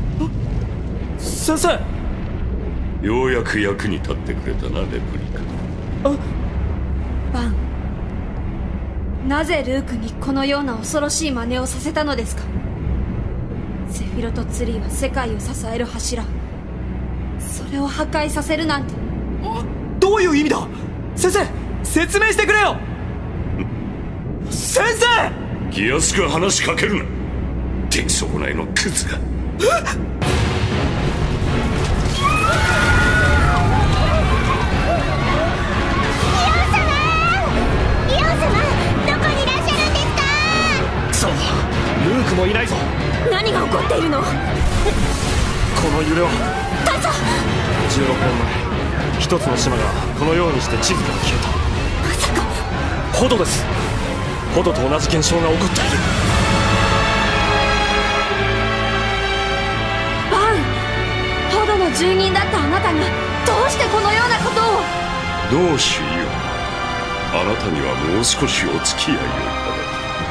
先生。 ようやく役に立ってくれたな、レプリカ。 バン、なぜルークにこのような恐ろしい真似をさせたのですか？セフィロトツリーは世界を支える柱。それを破壊させるなんてどういう意味だ？先生、説明してくれよ。先生！ 気安く話しかけるな、出来損ないのクズが。 ルークもいないぞ。 何が起こっているの？ この揺れは隊長。 16年前、一つの島がこのようにして地図から消えた。 まさかホドです。ホドと同じ現象が起こっている。 バン、ホドの住人だったあなたがどうしてこのようなことを。 どうしよう、あなたにはもう少しお付き合いをいただき、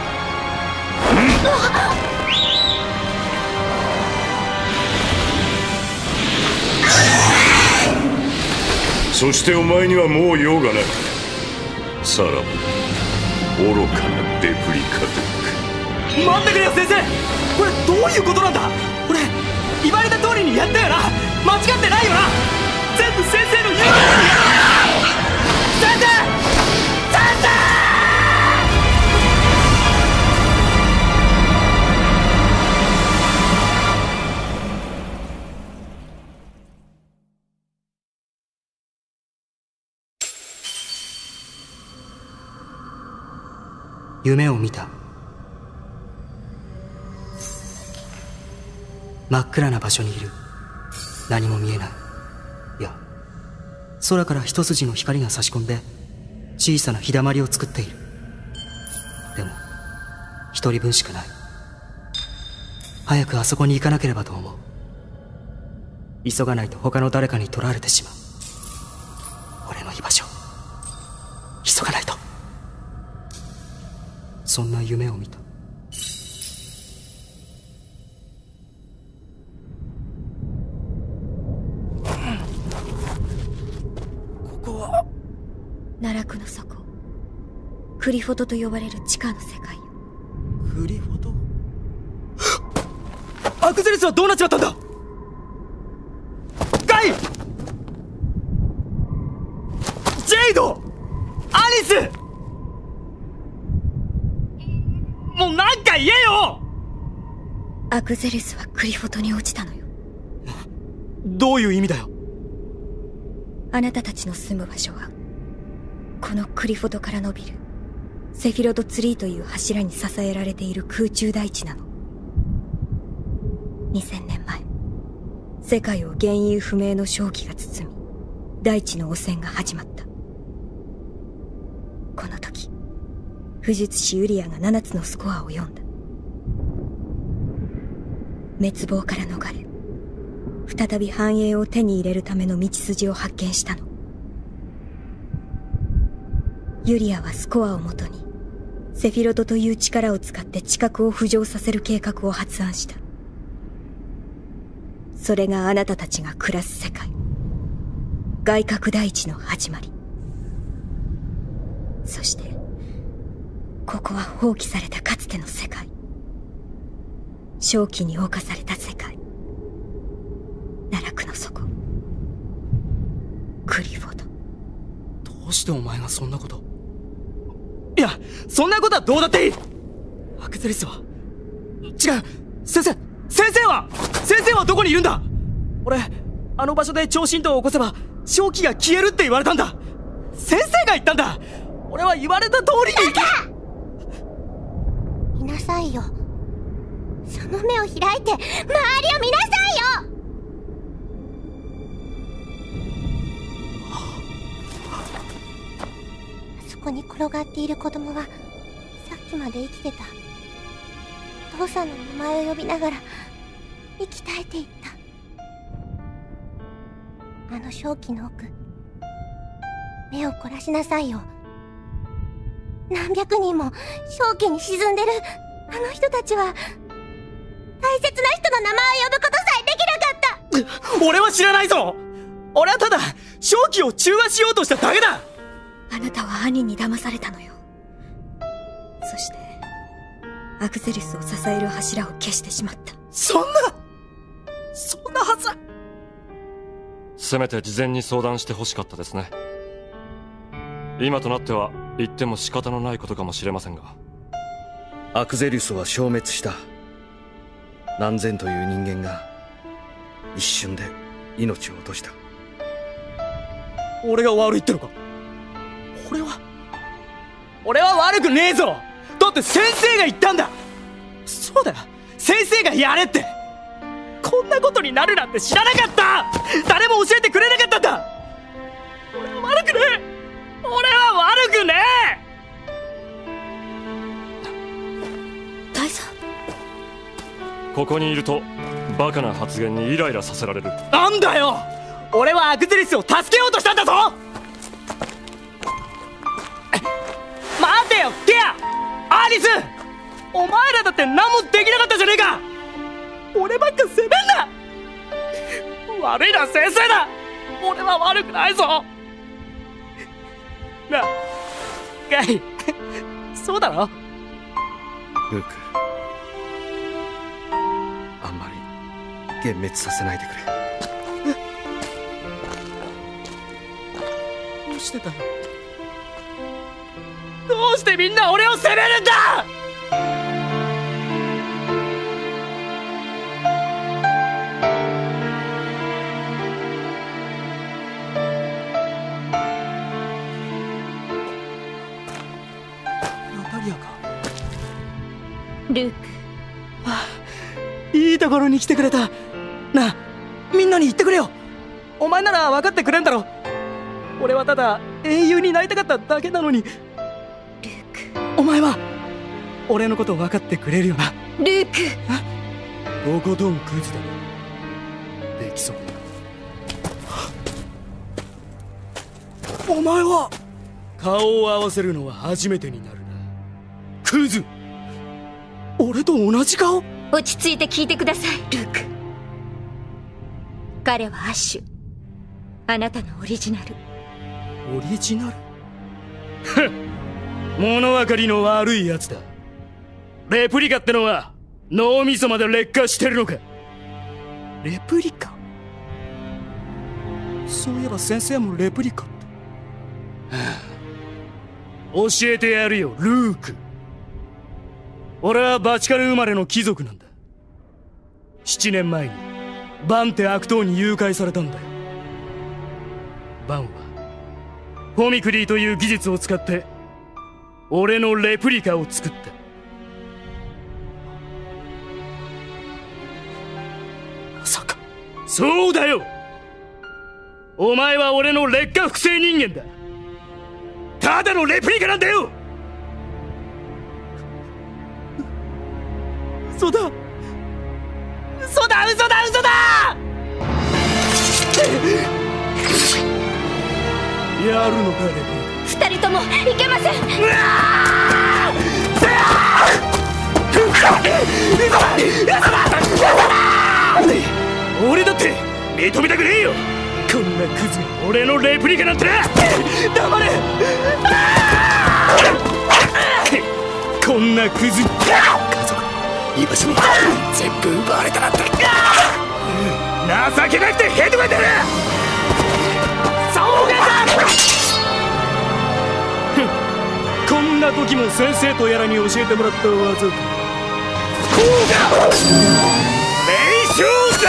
そしてお前にはもう用がない。さらば愚かなデプリカドック。 待ってくれよ先生、これどういうことなんだ？俺言われた通りにやったよな？間違ってないよな？全部先生の言う通りに。先生！先生！夢を見た。真っ暗な場所にいる。何も見えない。いや、空から一筋の光が差し込んで小さな日だまりを作っている。でも一人分しかない。早くあそこに行かなければと思う。急がないと他の誰かに取られてしまう。俺の居場所、急がないと。そんな夢を見た。ここは奈落の底、クリフォトと呼ばれる地下の世界よ。 クリフォト？アクゼルスはどうなっちまったんだ？ガイ！ジェイド！アリス！もう何か言えよ！ アクゼルスはクリフォトに落ちたのよ。 どういう意味だよ？ あなたたちの住む場所はこのクリフォトから伸びるセフィロドツリーという柱に支えられている空中大地なの。2000年前、世界を原因不明の瘴気が包み、大地の汚染が始まった。この時、不術師ユリアが7つのスコアを読んだ。滅亡から逃れ、再び繁栄を手に入れるための道筋を発見したの。ユリアはスコアをもとに、セフィロトという力を使って地殻を浮上させる計画を発案した。それがあなたたちが暮らす世界、外殻大地の始まり。そして、ここは放棄されたかつての世界。瘴気に侵された世界。奈落の底。クリフォト。 どうしてお前がそんなこと？いや、そんなことはどうだっていい！アクゼリスは…違う！先生はどこにいるんだ？俺、あの場所で超振動を起こせば、瘴気が消えるって言われたんだ！先生が言ったんだ！俺は言われた通りに… いなさいよ。その目を開いて、周りを見なさいよ！あそこに転がっている子供は、さっきまで生きてた。お父さんの名前を呼びながら、息絶えていった。あの瘴気の奥、目を凝らしなさいよ。何百人も瘴気に沈んでるあの人たちは、大切な人の名前を呼ぶことさえできなかった。 俺は知らないぞ。俺はただ瘴気を中和しようとしただけだ。 あなたは兄に騙されたのよ。そしてアクゼルスを支える柱を消してしまった。 そんなはず… せめて事前に相談してほしかったですね。今となっては言っても仕方のないことかもしれませんが。 アクゼリウスは消滅した。何千という人間が一瞬で命を落とした。 俺が悪いってのか？俺は悪くねえぞ。だって先生が言ったんだ。そうだよ、先生がやれって。こんなことになるなんて知らなかった。誰も教えてくれなかったんだ。俺は悪くねえ。 大佐。 ここにいるとバカな発言にイライラさせられる。 なんだよ、俺はアクゼリスを助けようとしたんだぞ。待てよティア、アリス、お前らだって何もできなかったじゃねえか。俺ばっか責めんな。悪いのは先生だ。俺は悪くないぞ。なあガイ、そうだろ。 ルーク、あんまり幻滅させないでくれ。 どうしてだよ。どうしてみんな俺を責めるんだ。ナタリアか。 ルーク。 いいところに来てくれた。なあ、みんなに言ってくれよ。お前なら分かってくれんだろ。俺はただ英雄になりたかっただけなのに。 ルーク、 お前は俺のこと分かってくれるよな。 ルーク。 とことんクズだ。できそうだ。お前は顔を合わせるのは初めてになるな、クズ。俺と同じ顔？ 落ち着いて聞いてください、ルーク。彼はアッシュ、あなたのオリジナル。 オリジナル？物分かりの悪いやつだ。レプリカってのは脳みそまで劣化してるのか。レプリカ？そういえば先生もレプリカって。教えてやるよ、ルーク。俺はバチカル生まれの貴族なんだ。7年前にバンって悪党に誘拐されたんだよ。バンはフォミクリーという技術を使って俺のレプリカを作った。まさか。そうだよ、お前は俺の劣化複製人間だ。ただのレプリカなんだよ。嘘だ嘘だ嘘だ嘘だ。やるのかレプリカ。 二人ともいけません。 俺だって認めたくねえよ。こんなクズが俺のレプリカなんてな。黙れ。こんなクズに家族、居場所も全部奪われたなんて。情けなくてヘドが出る。そうだ。こんな時も先生とやらに教えてもらった技こうが練習だ。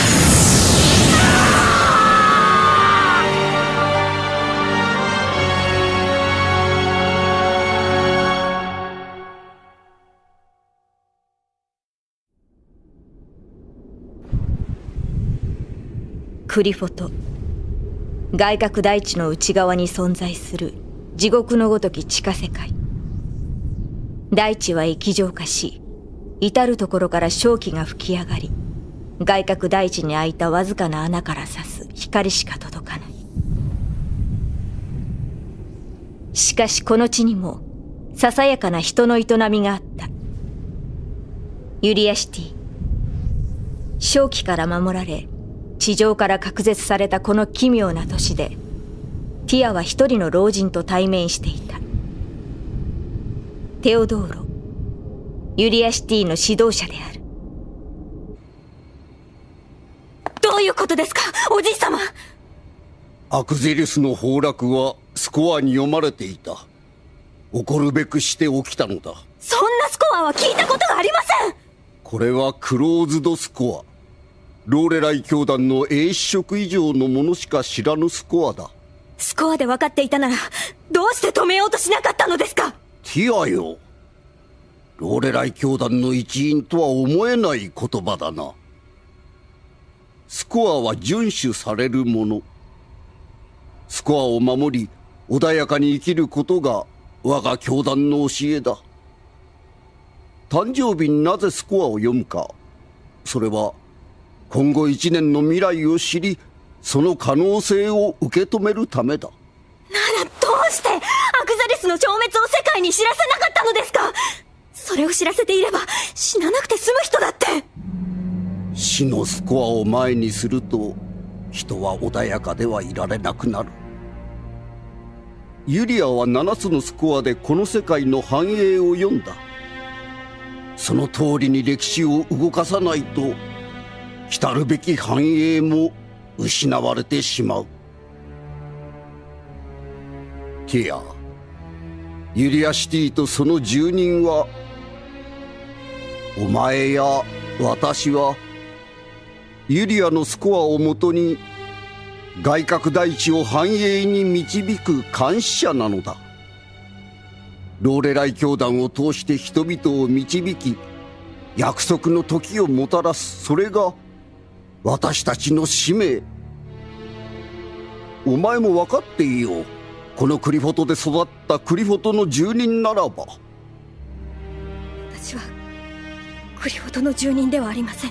クリフォト、外郭大地の内側に存在する地獄のごとき地下世界。大地は液状化し、至る所から瘴気が吹き上がり、外郭大地に開いたわずかな穴から差す光しか届かない。しかしこの地にもささやかな人の営みがあった。ユリアシティ、瘴気から守られ地上から隔絶されたこの奇妙な都市で、ティアは一人の老人と対面していた。テオドーロ、ユリアシティの指導者である。 どういいうことですか、おじい様。 アクゼリスの崩落はスコアに読まれていた。起こるべくして起きたのだ。 そんなスコアは聞いたことがありません。 これはクローズドスコア。ローレライ教団の英子色以上のものしか知らぬスコアだ。 スコアで分かっていたならどうして止めようとしなかったのですか。 ティアよ、ローレライ教団の一員とは思えない言葉だな。スコアは遵守されるもの。スコアを守り穏やかに生きることが我が教団の教えだ。誕生日になぜスコアを読むか、それは今後1年の未来を知り、その可能性を受け止めるためだ。 ならどうしてアクザリスの消滅を世界に知らせなかったのですか。それを知らせていれば死ななくて済む人だって。 死のスコアを前にすると人は穏やかではいられなくなる。ユリアは7つのスコアでこの世界の繁栄を読んだ。その通りに歴史を動かさないと来るべき繁栄も失われてしまう。ティア、ユリアシティとその住人は、お前や私はユリアのスコアをもとに外郭大地を繁栄に導く監視者なのだ。ローレライ教団を通して人々を導き、約束の時をもたらす、それが私たちの使命。お前も分かっていいよ。このクリフォトで育ったクリフォトの住人ならば。 私はクリフォトの住人ではありません。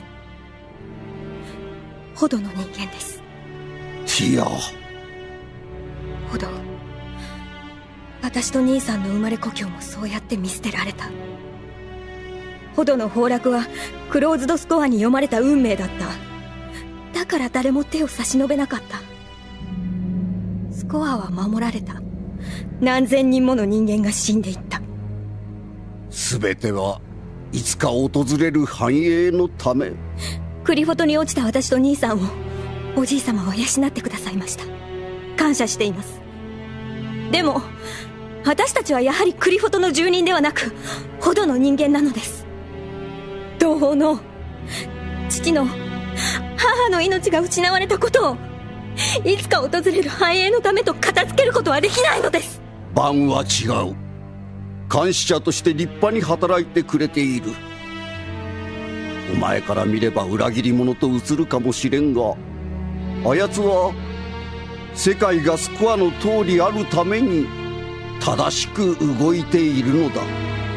ホドの人間です。 ティア。 ホド、私と兄さんの生まれ故郷もそうやって見捨てられた。ホドの崩落はクローズドスコアに読まれた運命だった。だから誰も手を差し伸べなかった。スコアは守られた。何千人もの人間が死んでいった。 全てはいつか訪れる繁栄のため。 クリフォトに落ちた私と兄さんをおじい様は養ってくださいました。感謝しています。でも私たちはやはりクリフォトの住人ではなくホドの人間なのです。同胞の父の母の命が失われたことをいつか訪れる繁栄のためと片付けることはできないのです。 バンは違う。監視者として立派に働いてくれている。お前から見れば裏切り者と映るかもしれんが、あやつは世界がスコアの通りあるために正しく動いているのだ。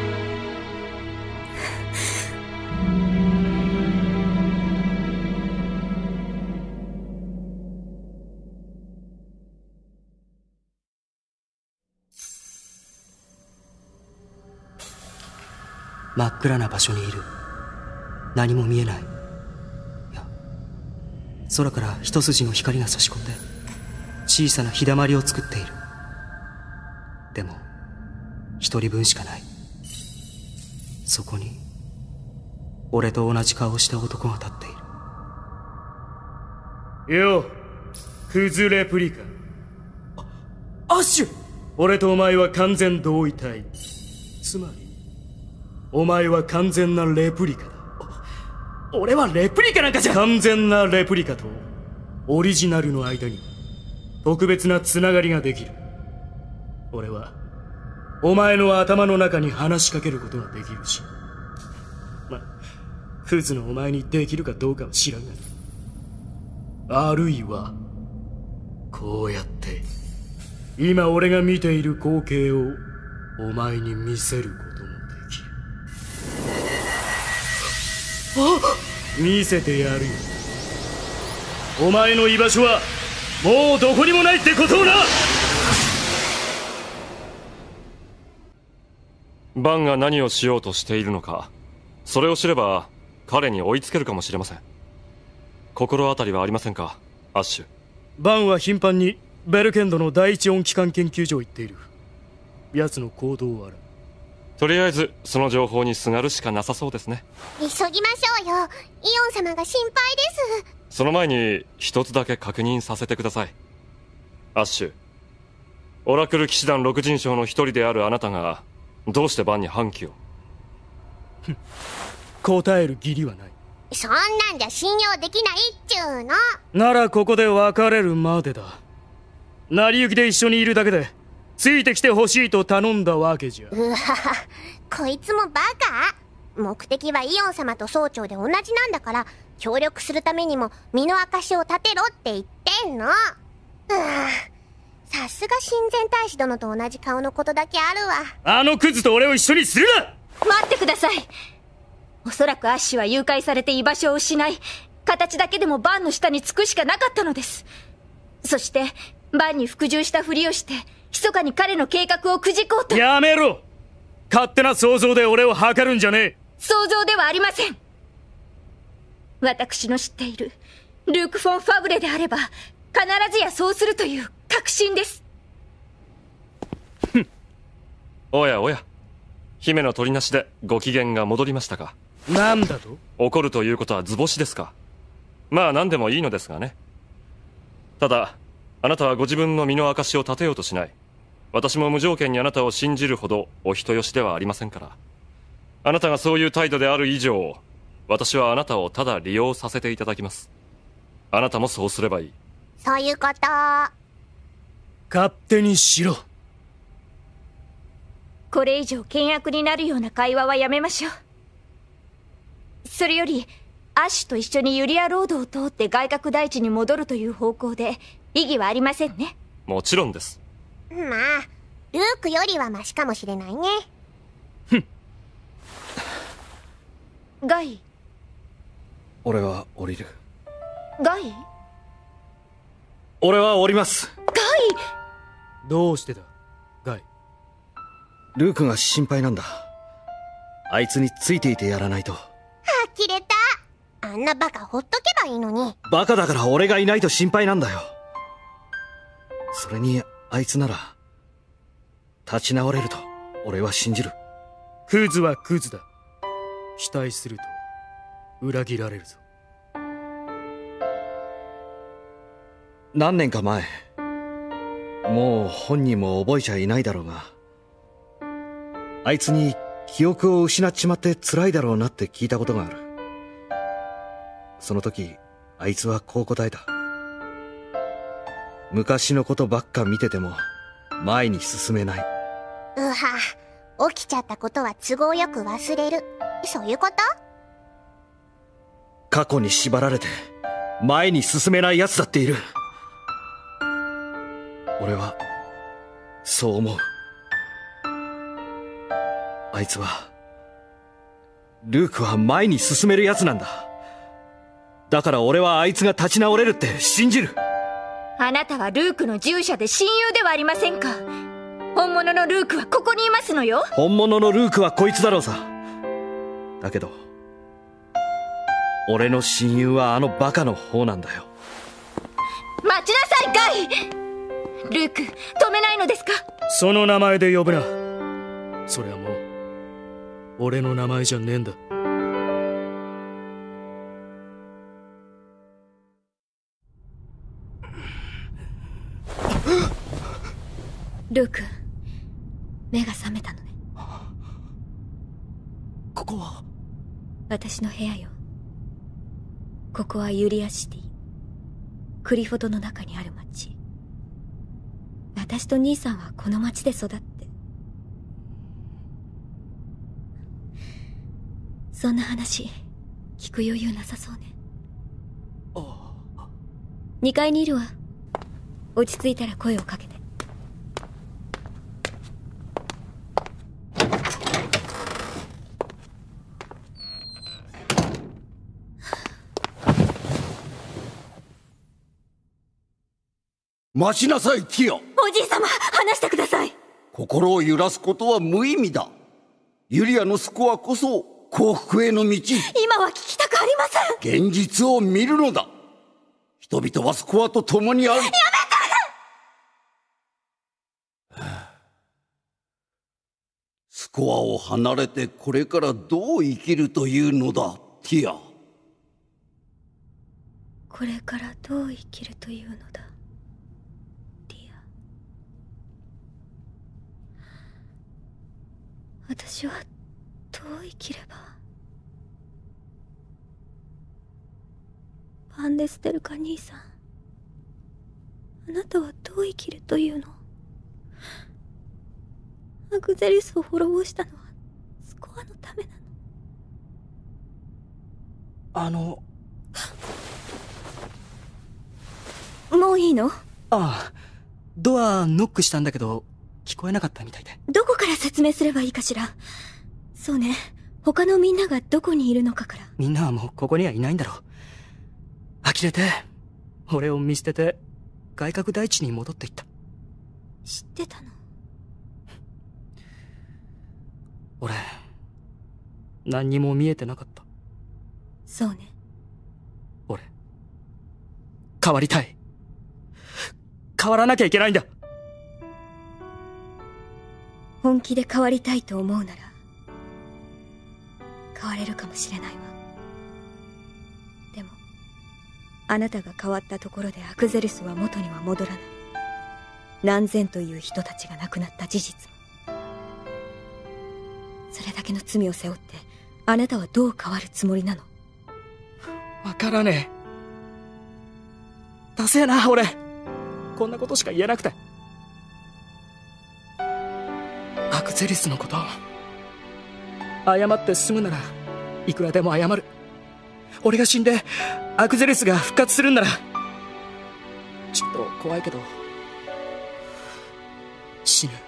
真っ暗な場所にいる。何も見えない。いや、空から一筋の光が差し込んで小さな日だまりを作っている。でも一人分しかない。そこに俺と同じ顔をした男が立っている。 よう、クズレプリカ。 アッシュ。 俺とお前は完全同位体。つまりお前は完全なレプリカだ。 俺はレプリカなんかじゃ。 完全なレプリカとオリジナルの間に特別なつながりができる。俺はお前の頭の中に話しかけることができるし、クズのお前にできるかどうかは知らんが、あるいはこうやって今俺が見ている光景をお前に見せることもできる。見せてやるよ。お前の居場所はもうどこにもないってことをな。 バンが何をしようとしているのか、それを知れば彼に追いつけるかもしれません。心当たりはありませんか、アッシュ。 バンは頻繁にベルケンドの第一音機関研究所へ行っている。奴の行動をあら。 とりあえずその情報にすがるしかなさそうですね。 急ぎましょうよ。イオン様が心配です。 その前に一つだけ確認させてください。アッシュ、オラクル騎士団六人将の一人であるあなたがどうしてバンに反旗を？ 答える義理はない。 そんなんじゃ信用できないっちゅうの。 ならここで別れるまでだ。成り行きで一緒にいるだけでついてきてほしいと頼んだわけじゃ。 うわ、こいつもバカ。目的はイオン様と総長で同じなんだから、協力するためにも身の証を立てろって言ってんの。さすが親善大使殿と同じ顔のことだけあるわ。 あのクズと俺を一緒にするな。 待ってください。おそらくアッシュは誘拐されて居場所を失い、形だけでもバンの下につくしかなかったのです。そしてバンに服従したふりをして密かに彼の計画をくじこうと。 やめろ。勝手な想像で俺を測るんじゃねえ。 想像ではありません。私の知っているルーク・フォン・ファブレであれば必ずやそうするという確信です。 おやおや、姫の取りなしでご機嫌が戻りましたか？ なんだと？ 怒るということは図星ですか？まあ何でもいいのですがね。ただあなたはご自分の身の証を立てようとしない。私も無条件にあなたを信じるほどお人よしではありませんから。あなたがそういう態度である以上、私はあなたをただ利用させていただきます。あなたもそうすればいい。 そういうこと。 勝手にしろ。 これ以上険悪になるような会話はやめましょう。それよりアッシュと一緒にユリアロードを通って外郭大地に戻るという方向で異議はありませんね。 もちろんです。 まあルークよりはマシかもしれないね。 ガイ。 俺は降りる。 ガイ？ 俺は降ります。 ガイ！ どうしてだガイ？ ルークが心配なんだ。あいつについていてやらないと。 呆れた。あんなバカほっとけばいいのに。 バカだから俺がいないと心配なんだよ。それにあいつなら立ち直れると俺は信じる。 クズはクズだ。期待すると裏切られるぞ。 何年か前、もう本人も覚えちゃいないだろうが、あいつに記憶を失っちまって辛いだろうなって聞いたことがある。その時あいつはこう答えた。昔のことばっか見てても前に進めない。 起きちゃったことは都合よく忘れる。そういうこと？ 過去に縛られて前に進めない奴だっている。俺はそう思う。あいつはルークは前に進める奴なんだ。だから俺はあいつが立ち直れるって信じる。 あなたはルークの従者で親友ではありませんか。本物のルークはここにいますのよ。 本物のルークはこいつだろうさ。だけど俺の親友はあのバカの方なんだよ。 待ちなさいガイ。ルーク止めないのですか？ その名前で呼ぶな。それはもう俺の名前じゃねえんだ。 ルーク、目が覚めたのね。 ここは私の部屋よ。ここはユリアシティ、クリフォドの中にある町。私と兄さんはこの町で育って、そんな話聞く余裕なさそうね。2階にいるわ。落ち着いたら声をかけて。 待ちなさい、ティア。 おじい様、話してください。 心を揺らすことは無意味だ。ユリアのスコアこそ幸福への道。 今は聞きたくありません。 現実を見るのだ。人々はスコアと共にある。やめて！スコアを離れてこれからどう生きるというのだ、ティア。 これからどう生きるというのだ、ディア。私はどう生きれば。ファンデステルカ兄さん、あなたはどう生きるというの？アクゼリスを滅ぼしたのはスコアのためなの？もういいの？ ああ、ドアノックしたんだけど聞こえなかったみたいで。 どこから説明すればいいかしら。そうね、他のみんながどこにいるのかから。 みんなはもうここにはいないんだろう。呆れて俺を見捨てて外角大地に戻っていった。 知ってたの？ 俺何にも見えてなかった。 そうね。 俺変わりたい。変わらなきゃいけないんだ。 本気で変わりたいと思うなら変われるかもしれないわ。でもあなたが変わったところでアクゼルスは元には戻らない。何千という人たちが亡くなった事実も。それだけの罪を背負ってあなたはどう変わるつもりなの？ わからねえ。ダセえな俺。こんなことしか言えなくて。アクゼリスのこと謝って済むならいくらでも謝る。俺が死んでアクゼリスが復活するんならちょっと怖いけど死ぬ。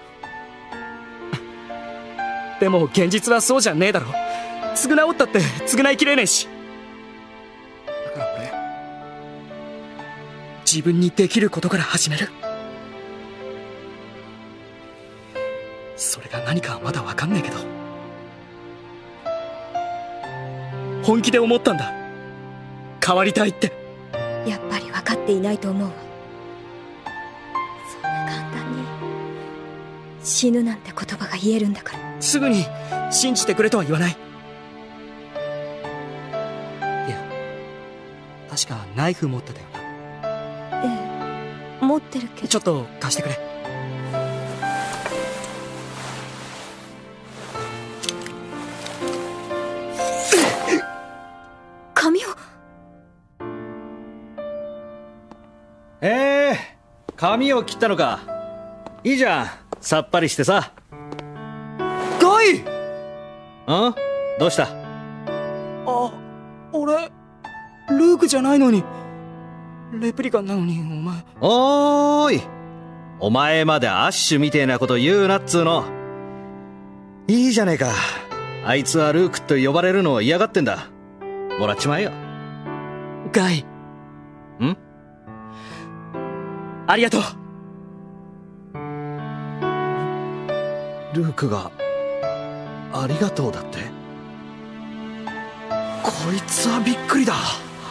でも現実はそうじゃねえだろ。償おったって償いきれねえし。だから俺自分にできることから始める。それが何かはまだ分かんねえけど本気で思ったんだ。変わりたいって。 やっぱり分かっていないと思うわ。そんな簡単に死ぬなんて言葉が言えるんだから。 すぐに信じてくれとは言わない。いや確かナイフ持ってたよな。 ええ、持ってるけど。 ちょっと貸してくれ。 髪を。 髪を切ったのか。いいじゃん、さっぱりしてさ。 ガイ！ どうした？ 俺ルークじゃないのに。レプリカンなのにお前。 おーい、お前までアッシュみてえなこと言うなっつうの。いいじゃねえか。あいつはルークと呼ばれるのを嫌がってんだ。もらっちまえよ。 ガイ。ありがとう。 ルークがありがとうだって。こいつはびっくりだ。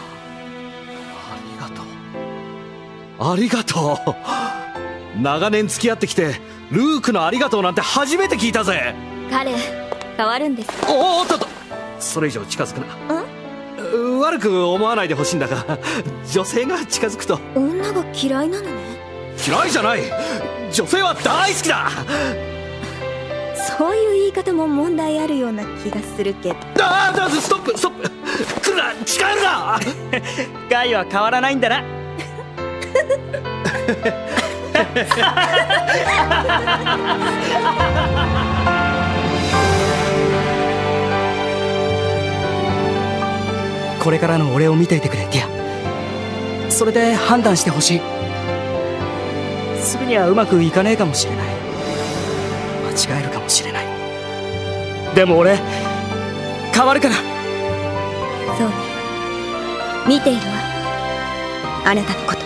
ありがとう。長年付き合ってきてルークのありがとうなんて初めて聞いたぜ。 彼変わるんです。 おっとっと、それ以上近づくな。悪く思わないでほしいんだが、女性が近づくと。 女が嫌いなのね。 嫌いじゃない、女性は大好きだ。 そういう言い方も問題あるような気がするけど。 ストップストップ、来るな、近寄るな。 ガイは変わらないんだな。これからの俺を見ていてくれ、ティア。それで判断してほしい。すぐにはうまくいかねえかもしれない。間違えるかもしれない。でも俺変わるから。 そうね、見ているわ、あなたのこと。